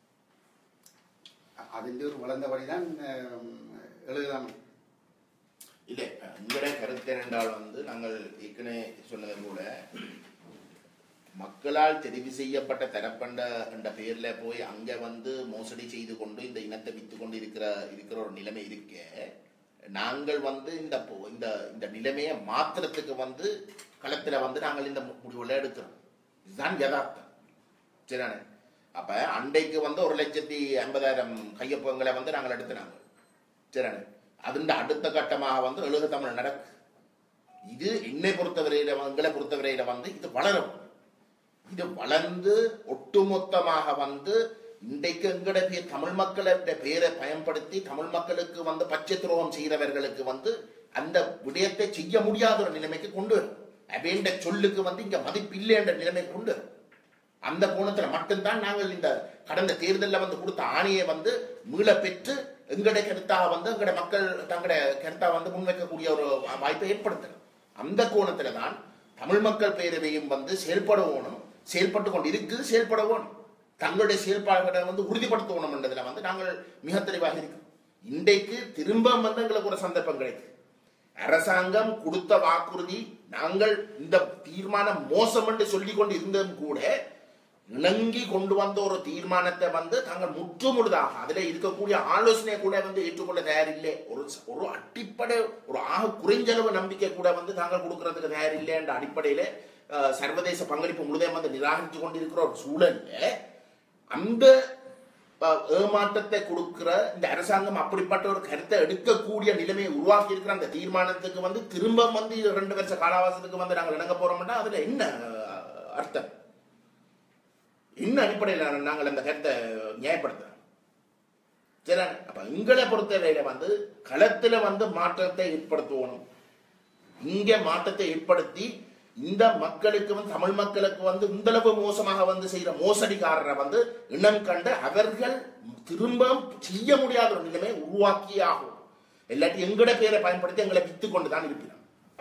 அதில் ஒரு வளர்ந்தபடிதான் எழுதலாம் இல்லை. உங்களுடைய கருத்து என்றால் வந்து நாங்கள் ஏற்கனவே சொன்னதை கூட மக்களால் தெரிவு செய்யப்பட்ட தரப்பண்ட என்ற பெயர்ல போய் அங்க வந்து மோசடி செய்து கொண்டு இந்த இனத்தை வித்து கொண்டு இருக்கிற இருக்கிற ஒரு நிலைமை இருக்க நாங்கள் வந்து இந்த இந்த இந்த நிலைமையை மாத்திரத்துக்கு வந்து களத்துல வந்து நாங்கள் இந்த முடிவுகளை எடுக்கிறோம். இதுதான் யதார்த்தம். சரிதானே? அப்ப அன்றைக்கு வந்து ஒரு லட்சத்தி ஐம்பதாயிரம் கையொப்பங்களை வந்து நாங்கள் எடுத்துனாங்க. சரிதானே? அதுண்ட அடுத்த கட்டமாக வந்து எழுக தமிழ் நடக்கு. இது என்னை பொறுத்தவரையில எங்களை பொறுத்தவரையில வந்து இது வளரும். இது வளர்ந்து ஒட்டுமொத்தமாக வந்து இன்றைக்கு எங்களுடைய தமிழ் மக்களுடைய பெயரை பயன்படுத்தி தமிழ் மக்களுக்கு வந்து பச்சை துரோகம் செய்கிறவர்களுக்கு வந்து அந்த விடயத்தை செய்ய முடியாத ஒரு நிலைமைக்கு கொண்டு வரும். வேண்ட சொல்லுக்கு வந்து இங்க மதிப்பு இல்லை என்ற நிலைமைக்கு கொண்டு வரும். அந்த கோணத்துல மட்டும்தான் நாங்கள் இந்த கடந்த தேர்தலில் வந்து கொடுத்த ஆணையை வந்து மீள பெற்று எங்களுடைய கருத்தாக வந்து எங்களுடைய மக்கள் தங்களுடைய கருத்தாக வந்து முன்வைக்கக்கூடிய ஒரு வாய்ப்பை ஏற்படுத்தணும். அந்த கோணத்துல தான் தமிழ் மக்கள் பேரவையும் வந்து செயல்படணும், செயல்பட்டு கொண்டு இருக்குது, செயல்படவும் தங்களுடைய செயல்பாடுகளை வந்து உறுதிப்படுத்தணும் என்றதுல வந்து நாங்கள் மிக தெளிவாக இருக்கோம். இன்றைக்கு திரும்ப வந்து எங்களுக்கு ஒரு சந்தர்ப்பம் கிடைக்கும். அரசாங்கம் கொடுத்த வாக்குறுதி நாங்கள் இந்த தீர்மானம் மோசம் என்று சொல்லிக் கொண்டு இருந்தும் கூட இணங்கி கொண்டு வந்த ஒரு தீர்மானத்தை வந்து தாங்கள் முற்று முழுதாக அதுல இருக்கக்கூடிய ஆலோசனை கூட வந்து ஏற்றுக்கொள்ள தயாரில்லை. ஒரு ஒரு அடிப்படை ஒரு ஆக குறைஞ்சளவு நம்பிக்கை கூட வந்து தாங்கள் கொடுக்கறதுக்கு தயாரில்லை என்ற அடிப்படையில சர்வதேச பங்களிப்பு முழுதையும் வந்து நிராகரித்து கொண்டிருக்கிற ஒரு சூழல்ல அந்த ஏமாற்றத்தை கொடுக்கிற இந்த அரசாங்கம் அப்படிப்பட்ட ஒரு கருத்தை எடுக்கக்கூடிய நிலைமையை உருவாக்கி இருக்கிற அந்த தீர்மானத்துக்கு வந்து திரும்ப வந்து ரெண்டு வருஷ காலாவாசத்துக்கு வந்து நாங்கள் இணங்க போறோம்னா அதுல என்ன அர்த்தம், என்ன அடிப்படையில் நாங்கள் அந்த கருத்தை நியாயப்படுத்துறோம்? சரி, அப்ப எங்களை பொறுத்தவரையில வந்து களத்துல வந்து மாற்றத்தை ஏற்படுத்துவோம். இங்க மாற்றத்தை ஏற்படுத்தி இந்த மக்களுக்கு வந்து தமிழ் மக்களுக்கு வந்து இந்த அளவு மோசமாக வந்து செய்யற மோசடிக்காரரை வந்து இனம் கண்டு அவர்கள் திரும்ப செய்ய முடியாத ஒரு நிலைமை உருவாக்கியே ஆகும். இல்லாட்டி எங்கட பேரை பயன்படுத்தி எங்களை வித்து கொண்டுதான் இருக்கிறோம்.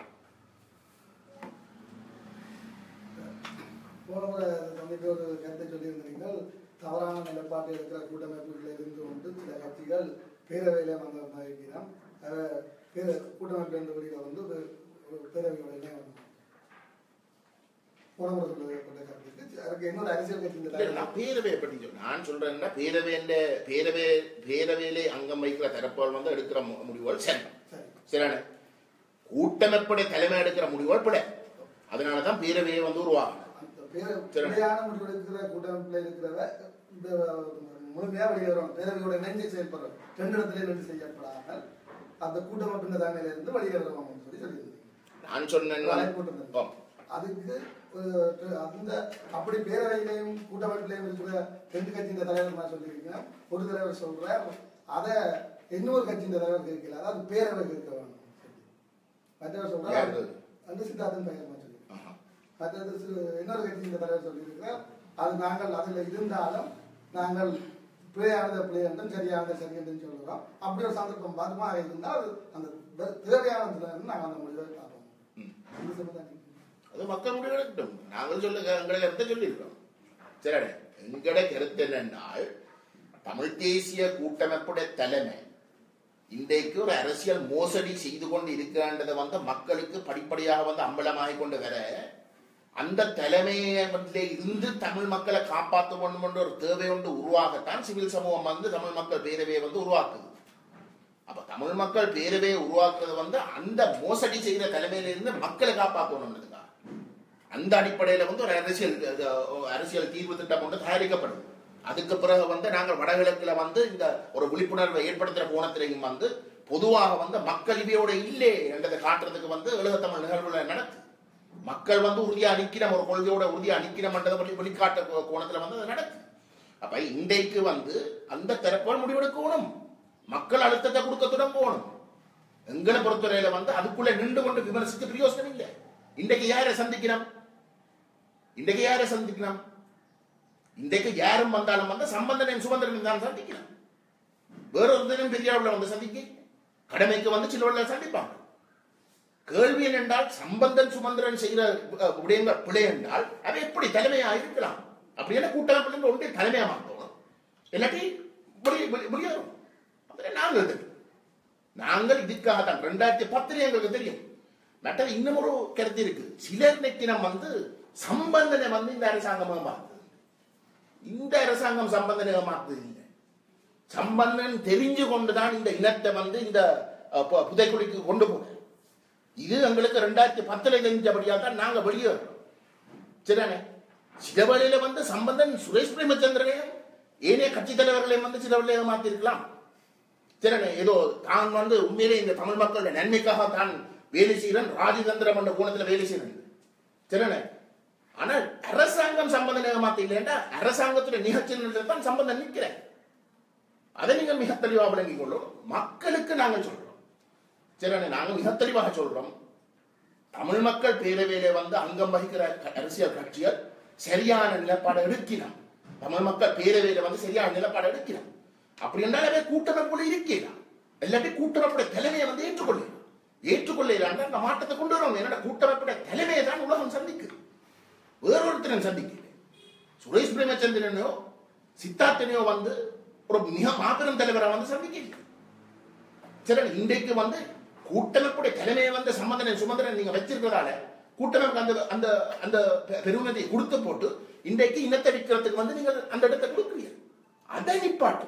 ஒரு கருத்தை சொல்லியிருந்தீர்கள், தவறான நிலைப்பாட்டில் இருக்கிற கூட்டமைப்புகளில் இருந்து கொண்டு சில கட்சிகள் பேரவையில வந்த இருக்கிறோம். கூட்டமைப்பு என்ற வழியில் வந்து ஒரு பேரவையோட இணையம் நான் சொல்றேன், பேரவை பேரவையிலே அங்கம் வைக்கிற தரப்புகள் வந்து எடுக்கிற முடிவுகள் சரி சரியான கூட்டமைப்புடைய தலைமை எடுக்கிற முடிவுகள் பிழை. அதனாலதான் பேரவையை வந்து உருவாகும். முடிவெடுக்கிற கூட்டமைப்புல இருக்கிறவ முழுமையா வெளியேறும். பேரவையோட இணைந்து செயல்படுறோம். ரெண்டு இடத்துல இணைந்து செய்யப்படாமல் அந்த கூட்டமைப்பின் தலைமையில இருந்து வெளியேறுவோம் சொல்லி சொல்லியிருந்தேன். நான் சொன்னேன் அதுக்கு அந்த அப்படி பேரவையிலையும் கூட்டமைப்பிலையும் இருக்கிற ரெண்டு கட்சியின் தலைவர் நான் சொல்லியிருக்கேன். ஒரு தலைவர் சொல்றார், அதை இன்னொரு கட்சியின் தலைவர் கேட்கல, அதாவது பேரவை கேட்க வேணும். மற்றவர் சொல்றார் அந்த சித்தார்த்தன் பெயர் நான் சொல்லியிருக்கேன். மற்றது இன்னொரு கட்சியின் தலைவர் சொல்லியிருக்கிறார், அது நாங்கள் அதில் இருந்தாலும் நாங்கள் பிழையானதை பிழை என்றும் சரியானதை சரி என்றும் சொல்கிறோம். அப்படி ஒரு சந்தர்ப்பம் வருமாக இருந்தால் அந்த தேவையானதுல இருந்து நாங்கள் அந்த முடிவை பார்ப்போம். அது மக்கள் முடிவு எடுக்கட்டும். நாங்கள் சொல்ல எங்களை கருத்தை சொல்லியிருக்கோம். சரி, எங்கட கருத்து என்னென்னால் தமிழ் தேசிய கூட்டமைப்புடைய தலைமை இன்றைக்கு ஒரு அரசியல் மோசடி செய்து கொண்டு இருக்கின்றதை வந்து மக்களுக்கு படிப்படியாக வந்து அம்பலமாகி கொண்டு வர அந்த தலைமையை வந்து இருந்து தமிழ் மக்களை காப்பாற்ற வேண்டும் என்ற ஒரு தேவை ஒன்று உருவாகத்தான் சிவில் சமூகம் வந்து தமிழ் மக்கள் பேரவையை வந்து உருவாக்குது. அப்ப தமிழ் மக்கள் பேரவையை உருவாக்குறது வந்து அந்த மோசடி செய்கிற தலைமையில இருந்து மக்களை காப்பாற்றணும். அந்த அடிப்படையில வந்து ஒரு அரசியல் அரசியல் தீர்வு திட்டம் ஒன்று தயாரிக்கப்படுது. அதுக்கு பிறகு வந்து நாங்கள் வடகிழக்குல வந்து இந்த ஒரு விழிப்புணர்வை ஏற்படுத்துற கோணத்திலையும் வந்து பொதுவாக வந்து மக்கள் இவையோட இல்லை என்றதை காட்டுறதுக்கு வந்து எழுகத்தமிழ் நிகழ்வுகளை நடக்குது. மக்கள் வந்து உறுதியா அணிக்கிறோம், ஒரு கொள்கையோட உறுதியா அணிக்கிறோம்ன்றதை வெளிக்காட்ட கோணத்துல வந்து அது நடக்குது. அப்ப இன்றைக்கு வந்து அந்த தரப்புகள் முடிவெடுக்கணும், மக்கள் அழுத்தத்தை கொடுக்கத்துடன் போகணும். எங்களை பொறுத்தவரையில வந்து அதுக்குள்ள நின்று கொண்டு விமர்சித்து பிரயோசனம் இல்லை. இன்றைக்கு யாரை சந்திக்கிறோம், இன்றைக்கு யாரை சந்திக்கிறோம், இன்றைக்கு யாரும் வந்தாலும் வந்து சம்பந்தனையும் சுமந்திரனையும் தான் சந்திக்கிறோம். வேறொருத்தரும் பெரிய அளவில் வந்து சந்திக்க கடமைக்கு வந்து சில சந்திப்பாங்க. கேள்வி என்றால் சம்பந்தன் சுமந்திரன் செய்கிற விடயங்கள் பிழை என்றால் அவை எப்படி தலைமையா இருக்கலாம்? அப்படின்னா கூட்டமைப்பு ஒன்றே தலைமையா மாற்றணும், இல்லாட்டி வெளியேறும். நாங்கள் நாங்கள் இதுக்காகத்தான் ரெண்டாயிரத்தி பத்துல எங்களுக்கு தெரியும். மற்றது இன்னும் ஒரு கருத்து இருக்கு. சிலர் நெக்கினம் வந்து சம்பந்தனை வந்து இந்த அரசாங்கம் ஏமாத்துது. இந்த அரசாங்கம் சம்பந்தனை ஏமாத்துது இல்லை. சம்பந்தன் தெரிஞ்சு கொண்டுதான் இந்த இனத்தை வந்து இந்த புதைக்குழிக்கு கொண்டு போன. இது எங்களுக்கு ரெண்டாயிரத்தி பத்துல தெரிஞ்சபடியா தான் நாங்க வெளியேறோம். சரிதானே? சில வழியில வந்து சம்பந்தன் சுரேஷ் பிரேமச்சந்திரனையும் ஏனைய கட்சி தலைவர்களையும் வந்து சில வழியில ஏமாத்தி இருக்கலாம். சரிதானே? ஏதோ தான் வந்து உண்மையிலே இந்த தமிழ் மக்களுடைய நன்மைக்காக தான் வேலை செய்யறன், ராஜதந்திரம் என்ற கோணத்துல வேலை செய்யறேன். சரிதானே? ஆனால் அரசாங்கம் சம்பந்தம் ஏமாத்த இல்லையா? அரசாங்கத்துடைய நிகழ்ச்சி தான் சம்பந்தம் நிற்கிறேன். அதை நீங்க மிக தெளிவாக விளங்கிக் கொள்ளும். மக்களுக்கு நாங்கள் சொல்றோம். சரிதானே? நாங்கள் மிக தெளிவாக சொல்றோம். தமிழ் மக்கள் பேரவையிலே வந்து அங்கம் வகிக்கிற அரசியல் கட்சிகள் சரியான நிலைப்பாடு எடுக்கிறான். தமிழ் மக்கள் பேரவையில வந்து சரியான நிலைப்பாடு எடுக்கிறான். அப்படி என்றால் அவை கூட்டமைப்புல இருக்கிறான். இல்லாட்டி கூட்டமைப்புடைய தலைமையை வந்து ஏற்றுக்கொள்ளும். ஏற்றுக்கொள்ளான் அந்த மாற்றத்தை கொண்டு வரும். என்னோட கூட்டமைப்புடைய தலைமையை தான் உலகம் சந்திக்குது, வேறொருத்தரன் சந்திக்குது. சுரேஷ் பிரேமச்சந்திரனையோ சித்தார்த்தனையோ வந்து ஒரு மிக மாபெரும் தலைவரை வந்து சந்திக்க. சரி, இன்றைக்கு வந்து கூட்டமைப்புடைய தலைமையை வந்து சம்பந்தனை சுமந்திரன் நீங்க வச்சிருக்கிறதால கூட்டமைப்பு அந்த அந்த அந்த பெருமதியை கொடுத்து போட்டு இன்றைக்கு இனத்தை விற்கிறதுக்கு வந்து நீங்கள் அந்த இடத்தை கொடுக்குறீங்க. அதை நிப்பாட்டு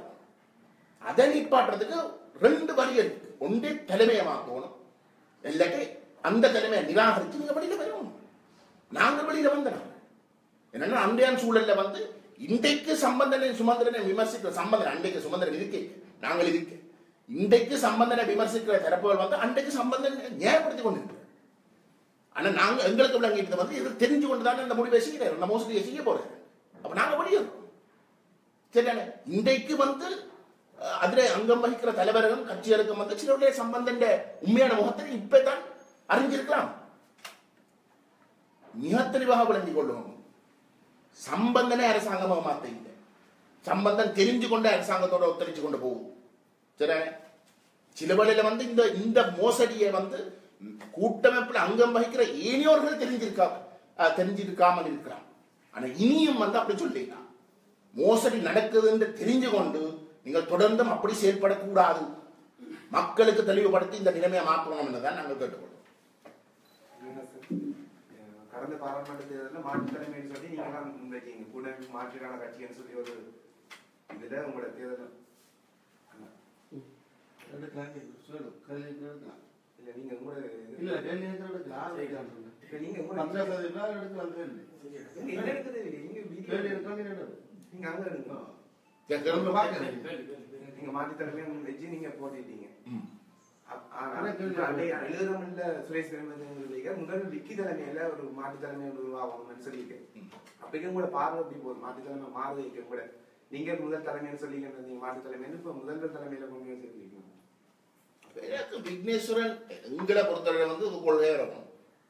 அதை நிப்பாட்டுறதுக்கு ரெண்டு வழி இருக்கு. ஒன்றே தலைமையை மாற்றணும், இல்லாட்டி அந்த தலைமையை நிராகரிச்சு நீங்க வெளியில வரணும். நாங்கள் வெளியில வந்தோம். என்னன்னா அன்றைய சூழல்ல வந்து இன்றைக்கு சம்பந்தனை சுமந்திரனை விமர்சிக்கிற சம்பந்தன் அன்றைக்கு சுமந்திரன் இருக்கே நாங்கள் இருக்க இன்றைக்கு சம்பந்தனை விமர்சிக்கிற தரப்புகள் வந்து அன்றைக்கு சம்பந்தன் நியாயப்படுத்திக் கொண்டிருக்கிறார். ஆனா நாங்க எங்களுக்கு விளங்கிட்டு வந்து இது தெரிஞ்சு கொண்டுதான் இந்த முடிவை செய்கிறார், இந்த மோசடியை செய்ய போறாரு. அப்ப நாங்க வெளியேறோம். சரியான இன்றைக்கு வந்து அதுல அங்கம் வகிக்கிற தலைவர்களும் கட்சிகளுக்கும் வந்து சிலருடைய சம்பந்தன் உண்மையான முகத்தை இப்பதான் அறிஞ்சிருக்கலாம். மிக தெளிவாக விளங்கிக் கொள்ளும். சம்பந்தனே அரசாங்கமாக மாத்த இல்லை, சம்பந்தம் தெரிஞ்சு கொண்டு அரசாங்கத்தோட ஒத்துழைச்சு கொண்டு போகும். சரி, சில வேளையில வந்து இந்த இந்த மோசடியை வந்து கூட்டமைப்புல அங்கம் வகிக்கிற ஏனையோர்கள் தெரிஞ்சிருக்கா தெரிஞ்சிருக்காமல் இருக்கிறான். ஆனா இனியும் வந்து அப்படி சொல்லிடலாம், மோசடி நடக்குது என்று தெரிஞ்சு கொண்டு நீங்கள் தொடர்ந்தும் அப்படி செயல்படக்கூடாது, மக்களுக்கு தெளிவுபடுத்தி இந்த நிலைமையை மாற்றணும் என்றுதான் நாங்கள் கேட்டுக்கொள்வோம். கடந்த பாராளுமன்ற தேர்தலில் மாற்று தலைமைன்னு சொல்லி நீங்க தான் முன்வைக்கீங்க, கூட்டமைப்பு மாற்றுக்கான கட்சின்னு சொல்லி ஒரு இதுல உங்களோட தேர்தல் இல்ல நீங்க உங்களோட நீங்க என்ன எடுக்குது நீங்க அங்க எடுங்க, நீங்க மாற்று தலைமையை வச்சு நீங்க போட்டிட்டீங்க. சுரேஷ் முதல் விக்கி தலைமையில ஒரு மாட்டு தலைமை உருவாகணும்னு சொல்லியிருக்கேன். அப்பயும் கூட பார்வை எப்படி போகுது, மாட்டு தலைமை மாறுது கூட நீங்க முதல் தலைமைன்னு சொல்லிக்கிட்டு நீங்க மாட்டு தலைமைன்னு இப்ப முதல்வர் தலைமையில கொண்டு சொல்லிருக்கீங்க. விக்னேஸ்வரன் எங்களை பொறுத்தவரை வந்து கொள்கையா இருக்கும்.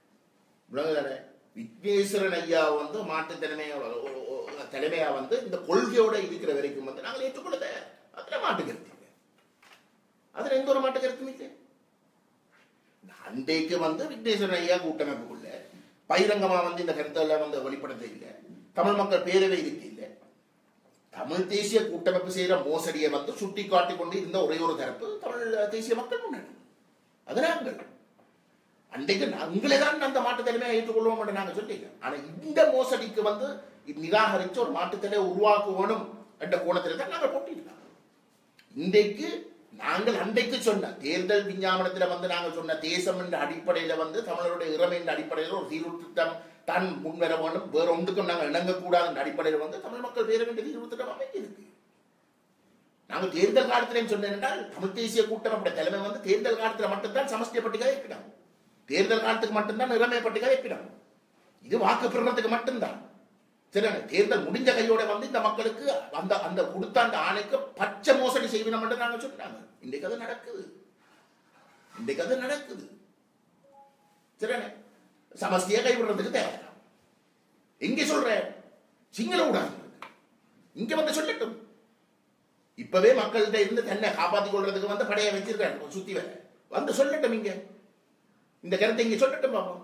விக்னேஸ்வரன் ஐயா வந்து மாட்டு தலைமையா தலைமையா வந்து இந்த கொள்கையோட இருக்கிற வரைக்கும் வந்து நாங்கள் ஏற்றுக்கொள்ளத அதுல மாட்டு கருத்து இல்லை, அதுல எந்த ஒரு மாட்டு கருத்தும் இல்லை. அன்றைக்கு வந்து விக்னேஸ்வரன் ஐயா கூட்டமைப்புக்குள்ள பகிரங்கமா வந்து இந்த கருத்தெல்லாம் வந்து வெளிப்படுத்த இல்லை, தமிழ் மக்கள் பேரவை இருக்கு இல்லை, தமிழ் தேசிய கூட்டமைப்பு செய்யற மோசடியை வந்து சுட்டி காட்டிக் கொண்டு இருந்த ஒரே ஒரு தரப்பு தமிழ் தேசிய மக்கள் முன்னணி. அது நாங்கள் அன்றைக்கு நாங்களே தான் அந்த மாட்டு தலைமையை ஏற்றுக்கொள்வோம் என்று நாங்கள் சொல்லிங்க. ஆனா இந்த மோசடிக்கு வந்து நிராகரிச்சு ஒரு மாட்டுத்தலையை உருவாக்குவோம் என்ற கோணத்தில் தான் நாங்கள் போட்டிருக்கோம். இன்றைக்கு நாங்கள் அன்றைக்கு சொன்ன தேர்தல் விஞ்ஞாபனத்தில் வந்து நாங்கள் சொன்ன தேசம் என்ற அடிப்படையில வந்து தமிழருடைய இறமை என்ற அடிப்படையில் ஒரு தீர்வு திட்டம் தான் முன்வர வேண்டும், வேற ஒன்றுக்கும் நாங்கள் இணங்கக்கூடாது என்ற அடிப்படையில் வந்து தமிழ் மக்கள் பேரவை என்ற தீர்வு திட்டம் அமைஞ்சிருக்கு. நாங்கள் தேர்தல் காலத்திலேயும் சொன்னேன் என்றால் தமிழ் தேசிய கூட்டமைப்புடைய தலைமை வந்து தேர்தல் காலத்தில் மட்டும்தான் சமஷ்டிய பட்டியலை வைக்கணும், தேர்தல் காலத்துக்கு மட்டும்தான் இறமை பட்டியலை வைக்கணும், இது வாக்கு பெறுறதுக்கு மட்டும்தான். சரி, தேர்தல் முடிஞ்ச கையோட வந்து இந்த மக்களுக்கு அந்த அந்த கொடுத்த அந்த ஆணைக்கு பச்சை மோசடி செய்யணும் என்று நாங்க சொல்றாங்க. இன்றைக்கு அது நடக்குது, இன்றைக்கு அது நடக்குது. சரி, சமஸ்தியை கைவிடுறதுக்கு தேவை. எங்க சொல்ற சிங்கள ஊடகம் இங்க வந்து சொல்லட்டும், இப்பவே மக்கள்கிட்ட இருந்து தன்னை காப்பாற்றிக் கொள்றதுக்கு வந்து படையை வச்சிருக்காரு சுத்தி வர வந்து சொல்லட்டும், இங்க இந்த கருத்தை இங்க சொல்லட்டும் பாப்போம்.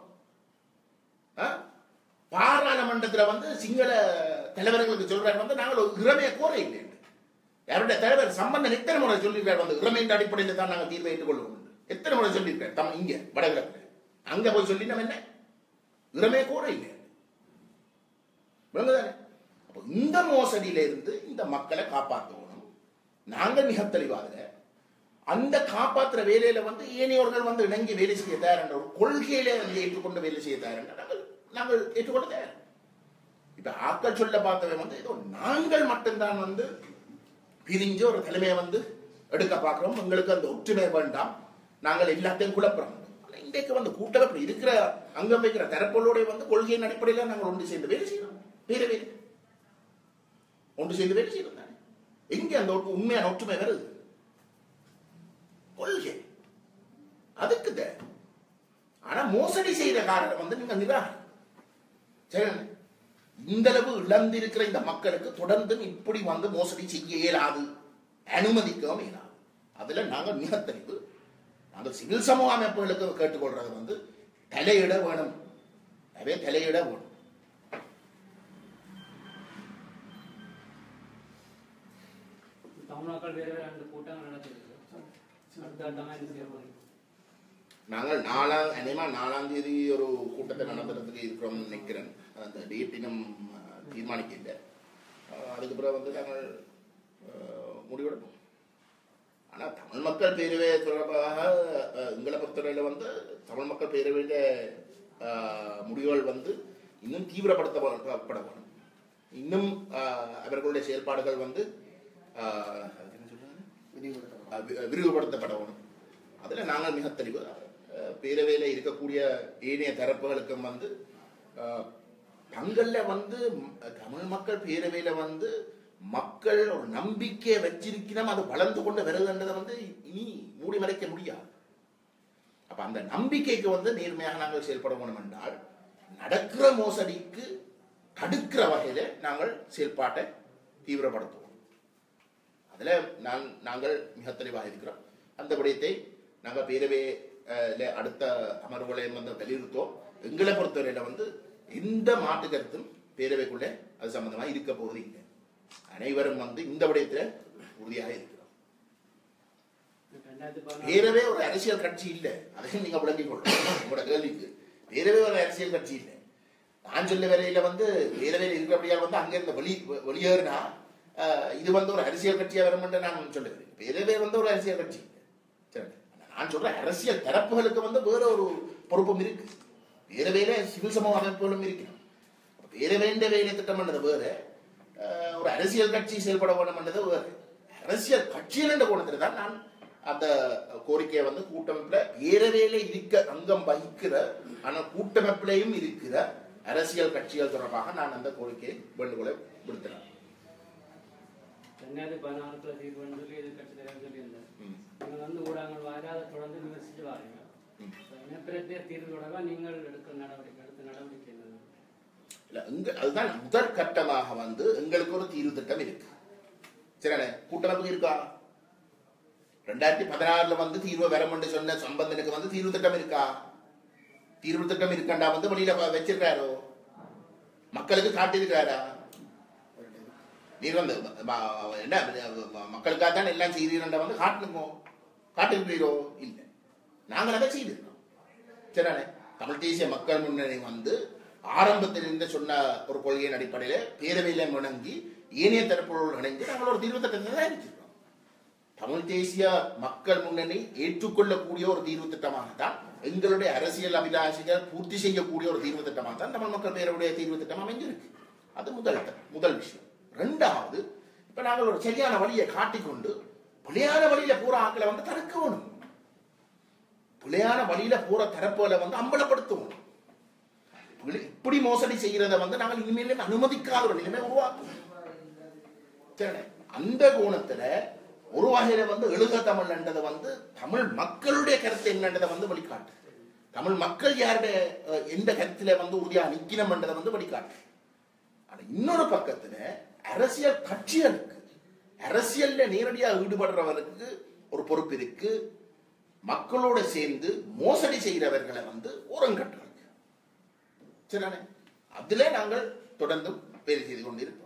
பாராளுமன்றத்தில் வந்து சிங்கள தலைவர்களுக்கு சொல்றாரு வந்து நாங்கள் இறமையை கோர இல்லை, யாருடைய தலைவர் சம்பந்தம் எத்தனை முறை சொல்லியிருக்காரு வந்து இறமையின் அடிப்படையில் தான் நாங்கள் தீர்வை ஏற்றுக்கொள்வோம், எத்தனை முறை சொல்லியிருக்காரு தம் இங்க வடகிழக்கு அங்க போய் சொல்லி நம்ம என்ன இறமையை கோர இல்லை. இந்த மோசடியில இருந்து இந்த மக்களை காப்பாற்றணும். நாங்கள் மிக தெளிவாக அந்த காப்பாற்றுற வேலையில வந்து ஏனையோர்கள் வந்து இணங்கி வேலை செய்ய தயார் என்ற ஒரு கொள்கையில வந்து ஏற்றுக்கொண்டு வேலை செய்ய தயார் என்ற நாங்கள் நாங்கள் ஏற்றுக்கொள்ள தயார். இப்ப ஆக்கள் சொல்ல பார்த்தவை வந்து ஏதோ நாங்கள் மட்டும்தான் வந்து பிரிஞ்சு ஒரு தலைமையை வந்து எடுக்க பார்க்கிறோம், எங்களுக்கு அந்த ஒற்றுமை வேண்டாம், நாங்கள் எல்லாத்தையும் குழப்புறோம். இன்றைக்கு வந்து கூட்டமைப்பு இருக்கிற அங்கம் வைக்கிற தரப்பொருளுடைய வந்து கொள்கையின் அடிப்படையில் நாங்கள் ஒன்று சேர்ந்து வேலை செய்யணும், வேற வேலை ஒன்று சேர்ந்து வேலை செய்யணும் தானே. எங்க அந்த உண்மையான ஒற்றுமை வருது? கொள்கை அதுக்கு தேவை. ஆனா மோசடி செய்யற காரணம் வந்து நீங்க நிராகரி. சரி, இந்த அளவு இழந்திருக்கிற இந்த மக்களுக்கு தொடர்ந்து இப்படி வந்து மோசடி செய்ய இயலாது, அனுமதிக்கவும் இயலாது. அதுல நாங்கள் மிக தெளிவு. நாங்கள் சிவில் சமூக அமைப்புகளுக்கு கேட்டுக்கொள்றது வந்து தலையிட வேணும், அவே தலையிட வேணும். தமிழ்நாக்கள் வேற ரெண்டு கூட்டங்கள் நடத்திருக்கு. நாங்கள் நாலாம் அநேகமா நாலாம் தேதி ஒரு கூட்டத்தை நடத்துறதுக்கு இருக்கிறோம் நினைக்கிறேன். அந்த டேட் இன்னும் தீர்மானிக்கல. அதுக்கு பிறகு வந்து நாங்கள் முடிவெடுப்போம். ஆனால் தமிழ் மக்கள் பேரவை தொடர்பாக எங்களை பொறுத்தவரையில் வந்து தமிழ் மக்கள் பேரவையில முடிவுகள் வந்து இன்னும் தீவிரப்படுத்தப்பட வேணும். இன்னும் அவர்களுடைய செயல்பாடுகள் வந்து விரிவுபடுத்தப்படணும். அதில் நாங்கள் மிக தெளிவு பேரவையில் இருக்கக்கூடிய ஏனைய தரப்புகளுக்கும் வந்து தங்களில் வந்து தமிழ் மக்கள் பேரவையில வந்து மக்கள் ஒரு நம்பிக்கையை வச்சிருக்கணும், அது வளர்ந்து கொண்டு வருதுன்றதை வந்து இனி மூடி மறைக்க முடியாது. அப்ப அந்த நம்பிக்கைக்கு வந்து நேர்மையாக நாங்கள் செயல்பட வேண்டும் என்றால் நடக்கிற மோசடிக்கு தடுக்கிற வகையில நாங்கள் செயல்பாட்டை தீவிரப்படுத்துவோம். அதுல நான் நாங்கள் மிக தெளிவாக இருக்கிறோம். அந்த விடயத்தை நாங்கள் பேரவையில அடுத்த அமர்வுகளையும் வந்து வலியுறுத்தோம். எங்களை பொறுத்தவரையில வந்து எந்த மாற்று கருத்தும் பேரவைக்குள்ளே அது சம்பந்தமாக இருக்க போவது இல்லை. அனைவரும் வந்து இந்த விடயத்துல உறுதியாக இருக்கிறோம். பேரவை ஒரு அரசியல் கட்சி இல்லை, அதையும் நீங்க விளங்கிக் கொள்ளணும். உங்களோட கேள்விக்கு பேரவை ஒரு அரசியல் கட்சி இல்லை. நான் சொல்ல வரையில வந்து பேரவையில் இருக்கிறபடியா வந்து அங்க இருந்த வெளி வெளியேறினா இது வந்து ஒரு அரசியல் கட்சியா வரும் என்று நான் சொல்லுகிறேன். பேரவை வந்து ஒரு அரசியல் கட்சி இல்லை. சரி, நான் சொல்றேன் அரசியல் தரப்புகளுக்கு வந்து வேற ஒரு பொறுப்பும் இருக்கு. பேரவையில சிவில் சமூக அமைப்புகளும் இருக்கிறோம். பேரவையின் வேலை திட்டம் என்றது வேற, ஒரு அரசியல் கட்சி செயல்பட வேண்டும் என்றது வேறு. அரசியல் கட்சியில் என்ற கோணத்தில் தான் நான் அந்த கோரிக்கையை வந்து கூட்டமைப்புல பேரவையில இருக்க அங்கம் வகிக்கிற ஆனால் கூட்டமைப்பிலையும் இருக்கிற அரசியல் கட்சிகள் தொடர்பாக நான் அந்த கோரிக்கையை வேண்டுகோளை விடுத்தேன். ரெண்டாயிரத்தி பதினாறுல தீர்வு சொல்லி எதிர்கட்சி தலைவர் சொல்லியிருந்தார். நீங்கள் வந்து ஊடகங்கள் வாராத தொடர்ந்து விமர்சிச்சு வாரீங்க. இனப்பிரச்சனை தீர்வு தொடர்பாக நீங்கள் எடுக்கிற நடவடிக்கை எடுத்த நடவடிக்கை என்ன? அதுதான் முதற் கட்டமாக வந்து எங்களுக்கு ஒரு தீர்வு திட்டம் இருக்கு. சரிண்ணே, கூட்டமைப்பு இருக்கா? ரெண்டாயிரத்தி பதினாறுல வந்து தீர்வு வரும் சொன்ன சம்பந்தனுக்கு வந்து தீர்வு திட்டம் இருக்கா? தீர்வு திட்டம் இருக்கண்டா வந்து வெளியில வச்சிருக்காரோ? மக்களுக்கு காட்டியிருக்காரா? நீர் வந்து என்ன மக்களுக்காக தான் எல்லாம் செய்தீரண்டா வந்து காட்டணுமோ? காட்டிருக்கிறீரோ? இல்லை, நாங்கள் அதை செய்திருக்கோம். சரிண்ணே, தமிழ் தேசிய மக்கள் முன்னணி வந்து ஆரம்பத்தில் இருந்து சொன்ன ஒரு கொள்கையின் அடிப்படையில பேரவையில முணங்கி ஏனைய தரப்புகளோடு இணைந்து நாங்கள் ஒரு தீர்வு திட்டத்தை தான் இருக்கிறோம். தமிழ் தேசிய மக்கள் முன்னணி ஏற்றுக்கொள்ளக்கூடிய ஒரு தீர்வு திட்டமாகத்தான், எங்களுடைய அரசியல் அபிலாஷைகள் பூர்த்தி செய்யக்கூடிய ஒரு தீர்வு திட்டமாக தான் தமிழ் மக்கள் பேரவையுடைய தீர்வு திட்டம் அமைஞ்சிருக்கு. அது முதல் முதல் விஷயம். ரெண்டாவது, இப்ப நாங்கள் ஒரு சரியான வழியை காட்டிக்கொண்டு பிள்ளையான வழியில போற ஆக்களை வந்து தடுக்கணும். பிள்ளையான வழியில போற தரப்புகளை வந்து அம்பலப்படுத்தணும். இப்படி மோசடி செய்கிறத வந்து நாங்கள் இனிமேல் அனுமதிக்காத ஒரு நிலைமை உருவாக்கும். அந்த கோணத்துல ஒரு வகையில வந்து எழுக தமிழ் என்றதை வந்து தமிழ் மக்களுடைய கருத்து என்னன்றதை வந்து வழிகாட்டு. தமிழ் மக்கள் யாருடைய எந்த கருத்துல வந்து உறுதியா நிக்கணும் என்றதை வந்து வழிகாட்டு. ஆனா இன்னொரு பக்கத்துல அரசியல் கட்சிகளுக்கு, அரசியல்ல நேரடியாக ஈடுபடுறவருக்கு ஒரு பொறுப்பு இருக்கு. மக்களோட சேர்ந்து மோசடி செய்கிறவர்களை வந்து ஓரங்கட்டுறது. சரிதானே? அதுல நாங்கள் தொடர்ந்து வேலை செய்து கொண்டிருப்போம்.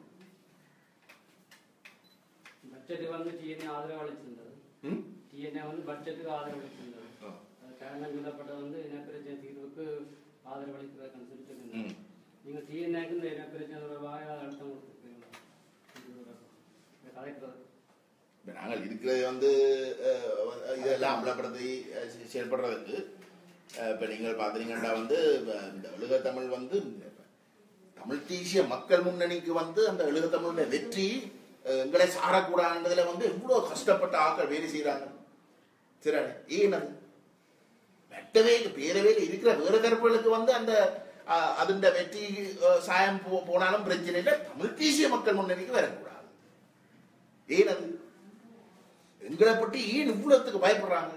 பட்ஜெட் வந்து டிஎன்ஏ ஆதரவு அளிச்சிருந்தது. டிஎன்ஏ வந்து பட்ஜெட்டுக்கு ஆதரவு அளிச்சிருந்தது. காரணம் சொல்லப்பட்ட வந்து இனப்பிரச்சனை தீர்வுக்கு ஆதரவு அளிக்கிறதுக்கு சொல்லிட்டு நீங்க டிஎன்ஏக்கு இந்த இனப்பிரச்சனை தொடர்பாக அழுத்தம் கொடுத்துருக்கீங்களா? கலைக்கிறது நாங்கள் இருக்கிறது வந்து இதெல்லாம் அமலப்படுத்தி செயல்படுறதுக்கு இப்ப நீங்கள் பாத்தீங்கன்னா வந்து இந்த எழுக தமிழ் வந்து தமிழ் தேசிய மக்கள் முன்னணிக்கு வந்து அந்த எழுக தமிழுடைய வெற்றி எங்களை சாரக்கூடாதுன்றதுல வந்து எவ்வளவு கஷ்டப்பட்ட ஆக்கள் வேலை செய்யறாங்க. சரி, ஏன் அது வெட்டவே பேரவையில் இருக்கிற வேற தரப்புகளுக்கு வந்து அந்த அதுண்ட வெற்றி சாயம் போனாலும் பிரச்சனை இல்லை, தமிழ் தேசிய மக்கள் முன்னணிக்கு வரக்கூடாது. ஏன் அது எங்களை பற்றி ஏன் இவ்வளவுக்கு பயப்படுறாங்க?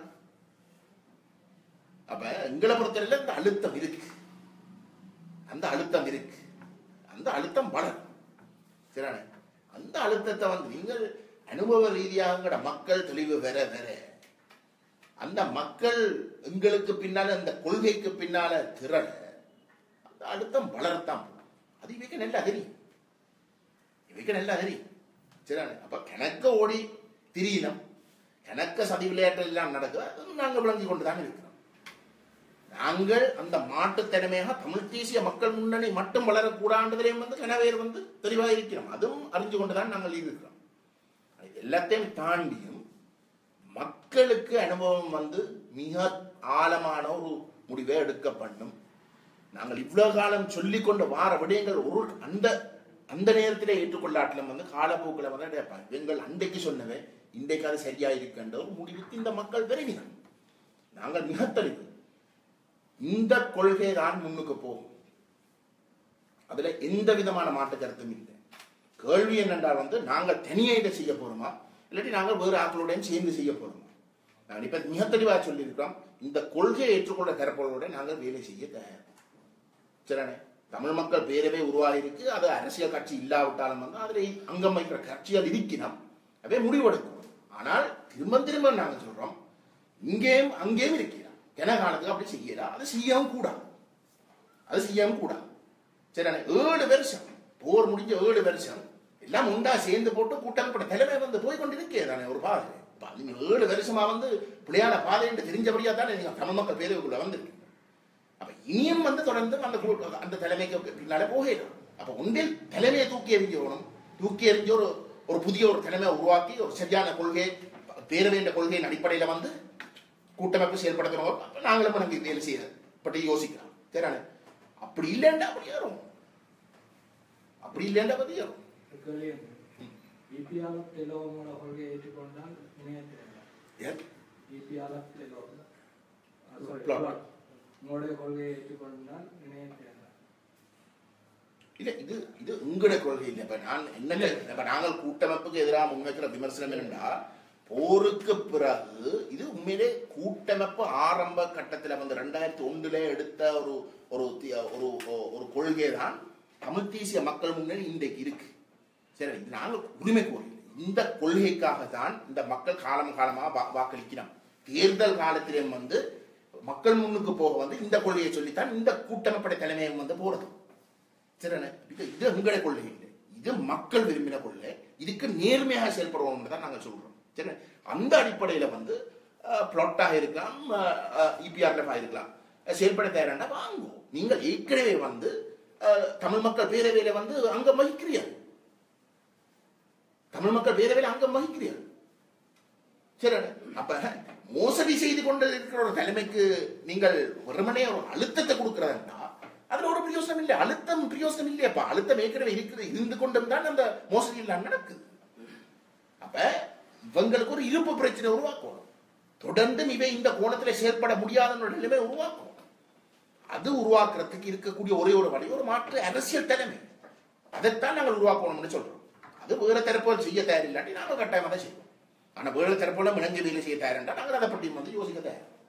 அப்ப எங்களை பொறுத்தவரையில அந்த அழுத்தம் இருக்கு, அந்த அழுத்தம் இருக்கு, அந்த அழுத்தம் வளரும். சரியான அந்த அழுத்தத்தை வந்து நீங்கள் அனுபவ ரீதியாக மக்கள் தெளிவு வேற வேற அந்த மக்கள் எங்களுக்கு பின்னால அந்த கொள்கைக்கு பின்னால திரள அந்த அழுத்தம் வளரத்தான். அது இவைக்கு நல்லா தெரியும், இவைக்கு நல்லா தெரியும். சரியான அப்ப கணக்க ஓடி திரியணும், கணக்க சதி விளையாட்டு எல்லாம் நடக்குது, நாங்கள் விளங்கி கொண்டுதான் இருக்கிறோம். நாங்கள் அந்த மாட்டுத்தன்மையாக தமிழ் தேசிய மக்கள் முன்னணி மட்டும் வளரக்கூடாதுலையும் வந்து கனவேர் வந்து தெளிவாக இருக்கிறோம். அதுவும் அறிஞ்சு கொண்டுதான் நாங்கள் இருக்கிறோம். எல்லாத்தையும் தாண்டியும் மக்களுக்கு அனுபவம் வந்து மிக ஆழமான ஒரு முடிவை எடுக்கப்படும். நாங்கள் இவ்வளவு காலம் சொல்லிக் கொண்டு வார விடயங்கள் ஒரு அந்த அந்த நேரத்தில் ஏற்றுக்கொள்ளாட்டிலும் வந்து காலப்போக்கில் வந்து கேட்பாங்க எங்கள் அன்றைக்கு சொன்னவே இன்றைக்கு அது சரியா இருக்கின்ற ஒரு முடிவுக்கு இந்த மக்கள் விரைவினம். நாங்கள் மிக தெளிவு இந்த கொள்கை தான் முன்னுக்கு போகும். அதுல எந்த விதமான மாற்று கருத்தும் இல்லை. கேள்வி என்னென்றால் வந்து நாங்கள் தனியே இதை செய்ய போறோமா இல்லாட்டி நாங்கள் வேறு ஆக்களுடன் சேர்ந்து செய்ய போறோமா? நான் இப்ப மிக தெளிவாக சொல்லியிருக்கோம், இந்த கொள்கையை ஏற்றுக்கொண்ட தரப்போட நாங்கள் வேலை செய்ய தயார். சரிண்ணே, தமிழ் மக்கள் பேரவே உருவாகிருக்கு. அது அரசியல் கட்சி இல்லாவிட்டாலும் வந்து அதில் அங்கம் வைக்கிற கட்சிகள் இருக்கணும், அவே முடிவெடுக்கும். ஆனால் திரும்ப திரும்ப நாங்கள் சொல்றோம், இங்கேயும் அங்கேயும் இருக்கிறோம். ஜனகாலத்துக்கு அப்படி செய்யலாம், அது செய்யவும் கூடாது, அது செய்யவும் கூடாது. சரிண்ணே, ஏழு வருஷம் போர் முடிஞ்ச ஏழு வருஷம் எல்லாம் உண்டா சேர்ந்து போட்டு கூட்டமைப்பட்ட தலைமை வந்து போய் கொண்டிருக்கே தானே ஒரு பாதை. நீங்க ஏழு வருஷமா வந்து பிள்ளையான பாதை என்று தெரிஞ்சபடியா தானே நீங்க தமிழ் மக்கள் பேரவைக்குள்ள வந்திருக்கு. அப்ப இனியும் வந்து தொடர்ந்து அந்த அந்த தலைமைக்கு பின்னால போகலாம். அப்ப ஒன்றில் தலைமையை தூக்கி எறிஞ்சோணும், தூக்கி எறிஞ்ச ஒரு ஒரு புதிய ஒரு தலைமையை உருவாக்கி ஒரு சரியான கொள்கை பேரவை என்ற கொள்கையின் அடிப்படையில வந்து கூட்டமைப்பு செயல்படுத்தணும். அப்ப நாங்களும் நமக்கு வேலை செய்ய பற்றி யோசிக்கலாம். சரியான அப்படி இல்லைண்டா அப்படி ஏறும், அப்படி இல்லைண்டா பத்தி ஏறும். கொள்கையை ஏற்றுக்கொண்டால் கொள்கையை ஏற்றுக்கொண்டால் இல்ல இது இது உங்களோட கொள்கை இல்லை. இப்ப நான் என்ன இப்ப நாங்கள் கூட்டமைப்புக்கு எதிராக முன்வைக்கிற விமர்சனம் என்னன்னா, போருக்கு பிறகு இது உண்மையிலே கூட்டமைப்பு ஆரம்ப கட்டத்தில் வந்து ரெண்டாயிரத்தி ஒன்றுல எடுத்த ஒரு ஒரு ஒரு கொள்கை தான் தமிழ் தேசிய மக்கள் முன்னணி இன்றைக்கு இருக்கு. சரி, இது நாங்கள் உரிமை கோரல. இந்த கொள்கைக்காக தான் இந்த மக்கள் காலம் காலமா வாக்களிக்கிறோம். தேர்தல் காலத்திலும் வந்து மக்கள் முன்னுக்கு போக வந்து இந்த கொள்கையை சொல்லித்தான் இந்த கூட்டமைப்படை தலைமையம் வந்து போறது. சரிண்ணே, இது இது உங்களுடைய கொள்கை இல்லை, இது மக்கள் விரும்பின கொள்கை. இதுக்கு நேர்மையாக செயல்படுவோம் தான் நாங்கள் சொல்றோம். சரி, அந்த அடிப்படையில வந்து பிளாட்டாக இருக்கலாம், இபிஆர்எஃப் இருக்கலாம், செயல்பட தயாராண்டா வாங்குவோம். நீங்கள் ஏற்கனவே வந்து தமிழ் மக்கள் பேரவையில வந்து அங்கம் வகிக்கிறீர்கள், தமிழ் மக்கள் பேரவையில் அங்கம் வகிக்கிறீர்கள். சரி, அப்ப மோசடி செய்து கொண்டு இருக்கிற ஒரு தலைமைக்கு நீங்கள் வெறுமனே ஒரு அழுத்தத்தை கொடுக்கிறதா அதுல ஒரு பிரயோசனம் இல்லை. அழுத்தம் பிரயோசனம் இல்லையப்பா, அழுத்தம் ஏற்கனவே இருக்குது, இருந்து கொண்டும் தான் அந்த மோசடி எல்லாம் நடக்குது. அப்ப இவங்களுக்கு ஒரு இருப்பு பிரச்சனை உருவாக்கணும், தொடர்ந்து இவை இந்த கோணத்தில் செயல்பட முடியாத நிலைமை உருவாக்கும். அது உருவாக்குறதுக்கு இருக்கக்கூடிய ஒரே ஒரு வழி ஒரு மாற்று அரசியல் தலைமை. அதைத்தான் நாங்கள் உருவாக்கணும்னு சொல்றோம். அது வேற தரப்புகள் செய்ய தயாரில்லாட்டி நாங்கள் கட்டாயமாக தான் செய்வோம். ஆனா வேறு தரப்புல இணைஞ்சு வேலை செய்ய தயாரின்றா நாங்கள் அதை பற்றி வந்து யோசிக்க தயார்.